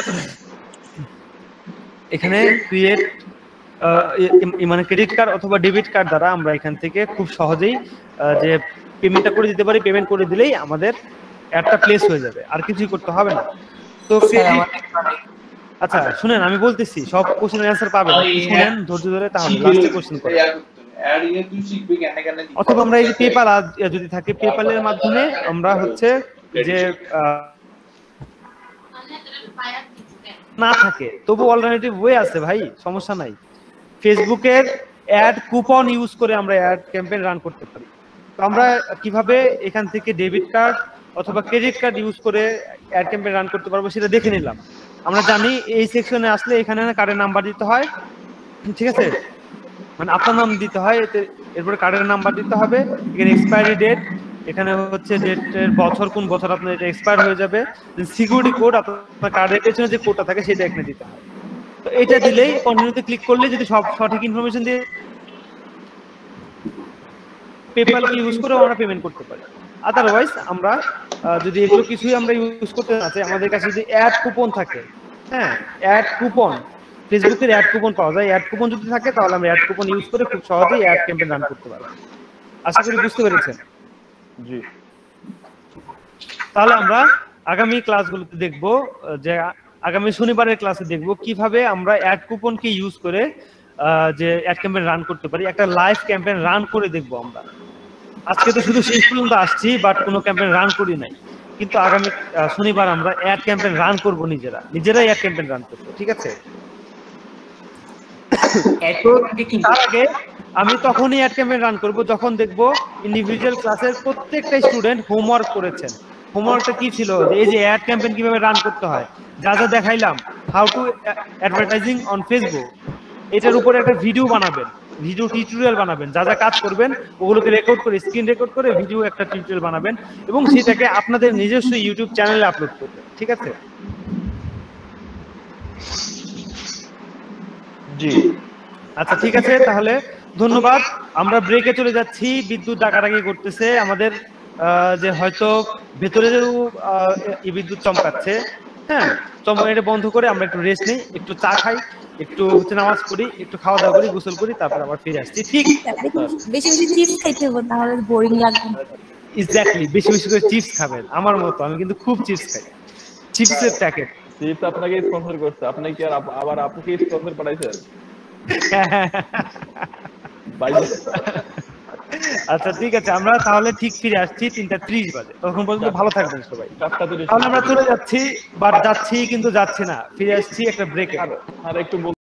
[SPEAKER 1] এখানে ক্রিয়েট মানে ক্রেডিট কার্ড অথবা ডেবিট কার্ড দ্বারা আমরা এখান থেকে খুব সহজেই যে পেমেন্টটা করে দিতে পারি। পেমেন্ট করে দিলেই আমাদের অ্যাডটা প্লেস হয়ে যাবে, আর কিছুই করতে হবে না। তো আচ্ছা শুনেন, আমি বলতেছি সব কোশ্চেনের অ্যানসার পাবেন, শুনেন ধৈর্য ধরে, তাহলে লাস্টে কোশ্চেন করেন। অথবা আমরা এই যে পেপাল যদি থাকে, পেপালের মাধ্যমে আমরা হচ্ছে যে না থাকে তবু অল্টারনেটিভ ওয়ে আছে ভাই, সমস্যা নাই। ফেসবুকের অ্যাড কুপন ইউজ করে আমরা অ্যাড ক্যাম্পেইন রান করতে পারি। তো আমরা কিভাবে এখান থেকে ডেবিট কার্ড অথবা ক্রেডিট কার্ড ইউজ করে অ্যাড ক্যাম্পেইন রান করতে পারবো সেটা দেখে নিলাম। আমরা জানি এই সেকশনে আসলে এখানে কার্ডের নাম্বার দিতে হয়, ঠিক আছে, মানে আপনার নাম দিতে হয়, এতে এরপরে কার্ডের নাম্বার দিতে হবে, এখানে এক্সপায়ারি ডেট, এখানে হচ্ছে ডেটের বছর কোন বছর আপনার এটা এক্সপায়ার হয়ে যাবে, সিকিউরিটি কোড আপনার কার্ডের পেছনে যে কোডটা থাকে সেটা এখানে দিতে হয়। তো এটা দিলেই কন্টিনিউতে ক্লিক করলে যদি সব সঠিক ইনফরমেশন দিয়ে পেপ্যাল ইউজ করে আমরা পেমেন্ট করতে পারি। আদারওয়াইজ আমরা যদি এগুলো কিছুই আমরা ইউজ করতে না চাই, আমাদের কাছে যদি অ্যাড কুপন থাকে, হ্যাঁ অ্যাড কুপন, ফেসবুকের অ্যাড কুপন পাওয়া যায়, অ্যাড কুপন যদি থাকে তাহলে আমরা অ্যাড কুপন ইউজ করে খুব সহজেই অ্যাড ক্যাম্পেইন রান করতে পারবো। আশা করি বুঝতে পেরেছেন।
[SPEAKER 2] জি,
[SPEAKER 1] তাহলে আমরা আগামী ক্লাসগুলোতে দেখব, যে আগামী শনিবারের ক্লাসে দেখব কিভাবে আমরা অ্যাড কুপনকে ইউজ করে যে অ্যাড ক্যাম্পেইন রান করতে পারি, একটা লাইভ ক্যাম্পেইন রান করে দেখব আমরা। আজকে তো শুধু শেষ পর্যন্ত আসছি বাট কোনো ক্যাম্পেইন রান করি নাই, কিন্তু আগামী শনিবার আমরা অ্যাড ক্যাম্পেইন রান করব, নিজেরা নিজেরাই অ্যাড ক্যাম্পেইন রান করব, ঠিক আছে। তার আগে আমি তখনই অ্যাড ক্যাম্পেইন রান করব যখন দেখব ইন্ডিভিজুয়াল ক্লাসের প্রত্যেকটা স্টুডেন্ট হোমওয়ার্ক করেছেন। হোমওয়ার্কটা কি ছিল, যে এই যে অ্যাড ক্যাম্পেইন কিভাবে রান করতে হয়, যা যা দেখাইলাম, how to advertising on Facebook, এটার উপরে একটা ভিডিও বানাবেন, ভিডিও টিউটোরিয়াল বানাবেন, যা যা কাজ করবেন ওগুলোকে রেকর্ড করে, স্ক্রিন রেকর্ড করে ভিডিও একটা টিউটোরিয়াল বানাবেন এবং সেটাকে আপনাদের নিজস্ব ইউটিউব চ্যানেলে আপলোড করবেন, ঠিক আছে।
[SPEAKER 2] জি
[SPEAKER 1] আচ্ছা ঠিক আছে, তাহলে ধন্যবাদ। আমরা ব্রেকে চলে যাচ্ছি, বিদ্যুৎ ডাকাডাকি করতেছে আমাদের, যে হয়তো ভেতরে যে বিদ্যুৎ চমকাচ্ছে, হ্যাঁ চমকানো, এটা বন্ধ করে আমরা একটু রেস্ট নিই, একটু চা খাই, একটু হচ্ছে নামাজ পড়ি, একটু খাওয়া দাওয়া করি, গোসল করি, তারপর আবার ফিরে আসছি। ঠিক
[SPEAKER 11] বেশি বেশি চিপস খাইতে হবে, তাহলে বোরিং লাগবে।
[SPEAKER 1] এক্স্যাক্টলি, বেশি বেশি করে চিপস খাবেন, আমার মতো, আমি কিন্তু খুব চিপস খাই, চিপসের প্যাকেট।
[SPEAKER 2] চিপস আপনাকে স্পন্সর করছে, আপনি কি আর আবার আপুকে স্পন্সর পাঠাইছেন?
[SPEAKER 1] আচ্ছা ঠিক আছে, আমরা তাহলে ঠিক ফিরে আসছি তিনটা ত্রিশ বাজে, তখন পর্যন্ত ভালো থাকবেন সবাই। তাহলে আমরা চলে যাচ্ছি, বাট যাচ্ছি কিন্তু যাচ্ছি না, ফিরে আসছি একটা ব্রেকে।
[SPEAKER 2] আর একটু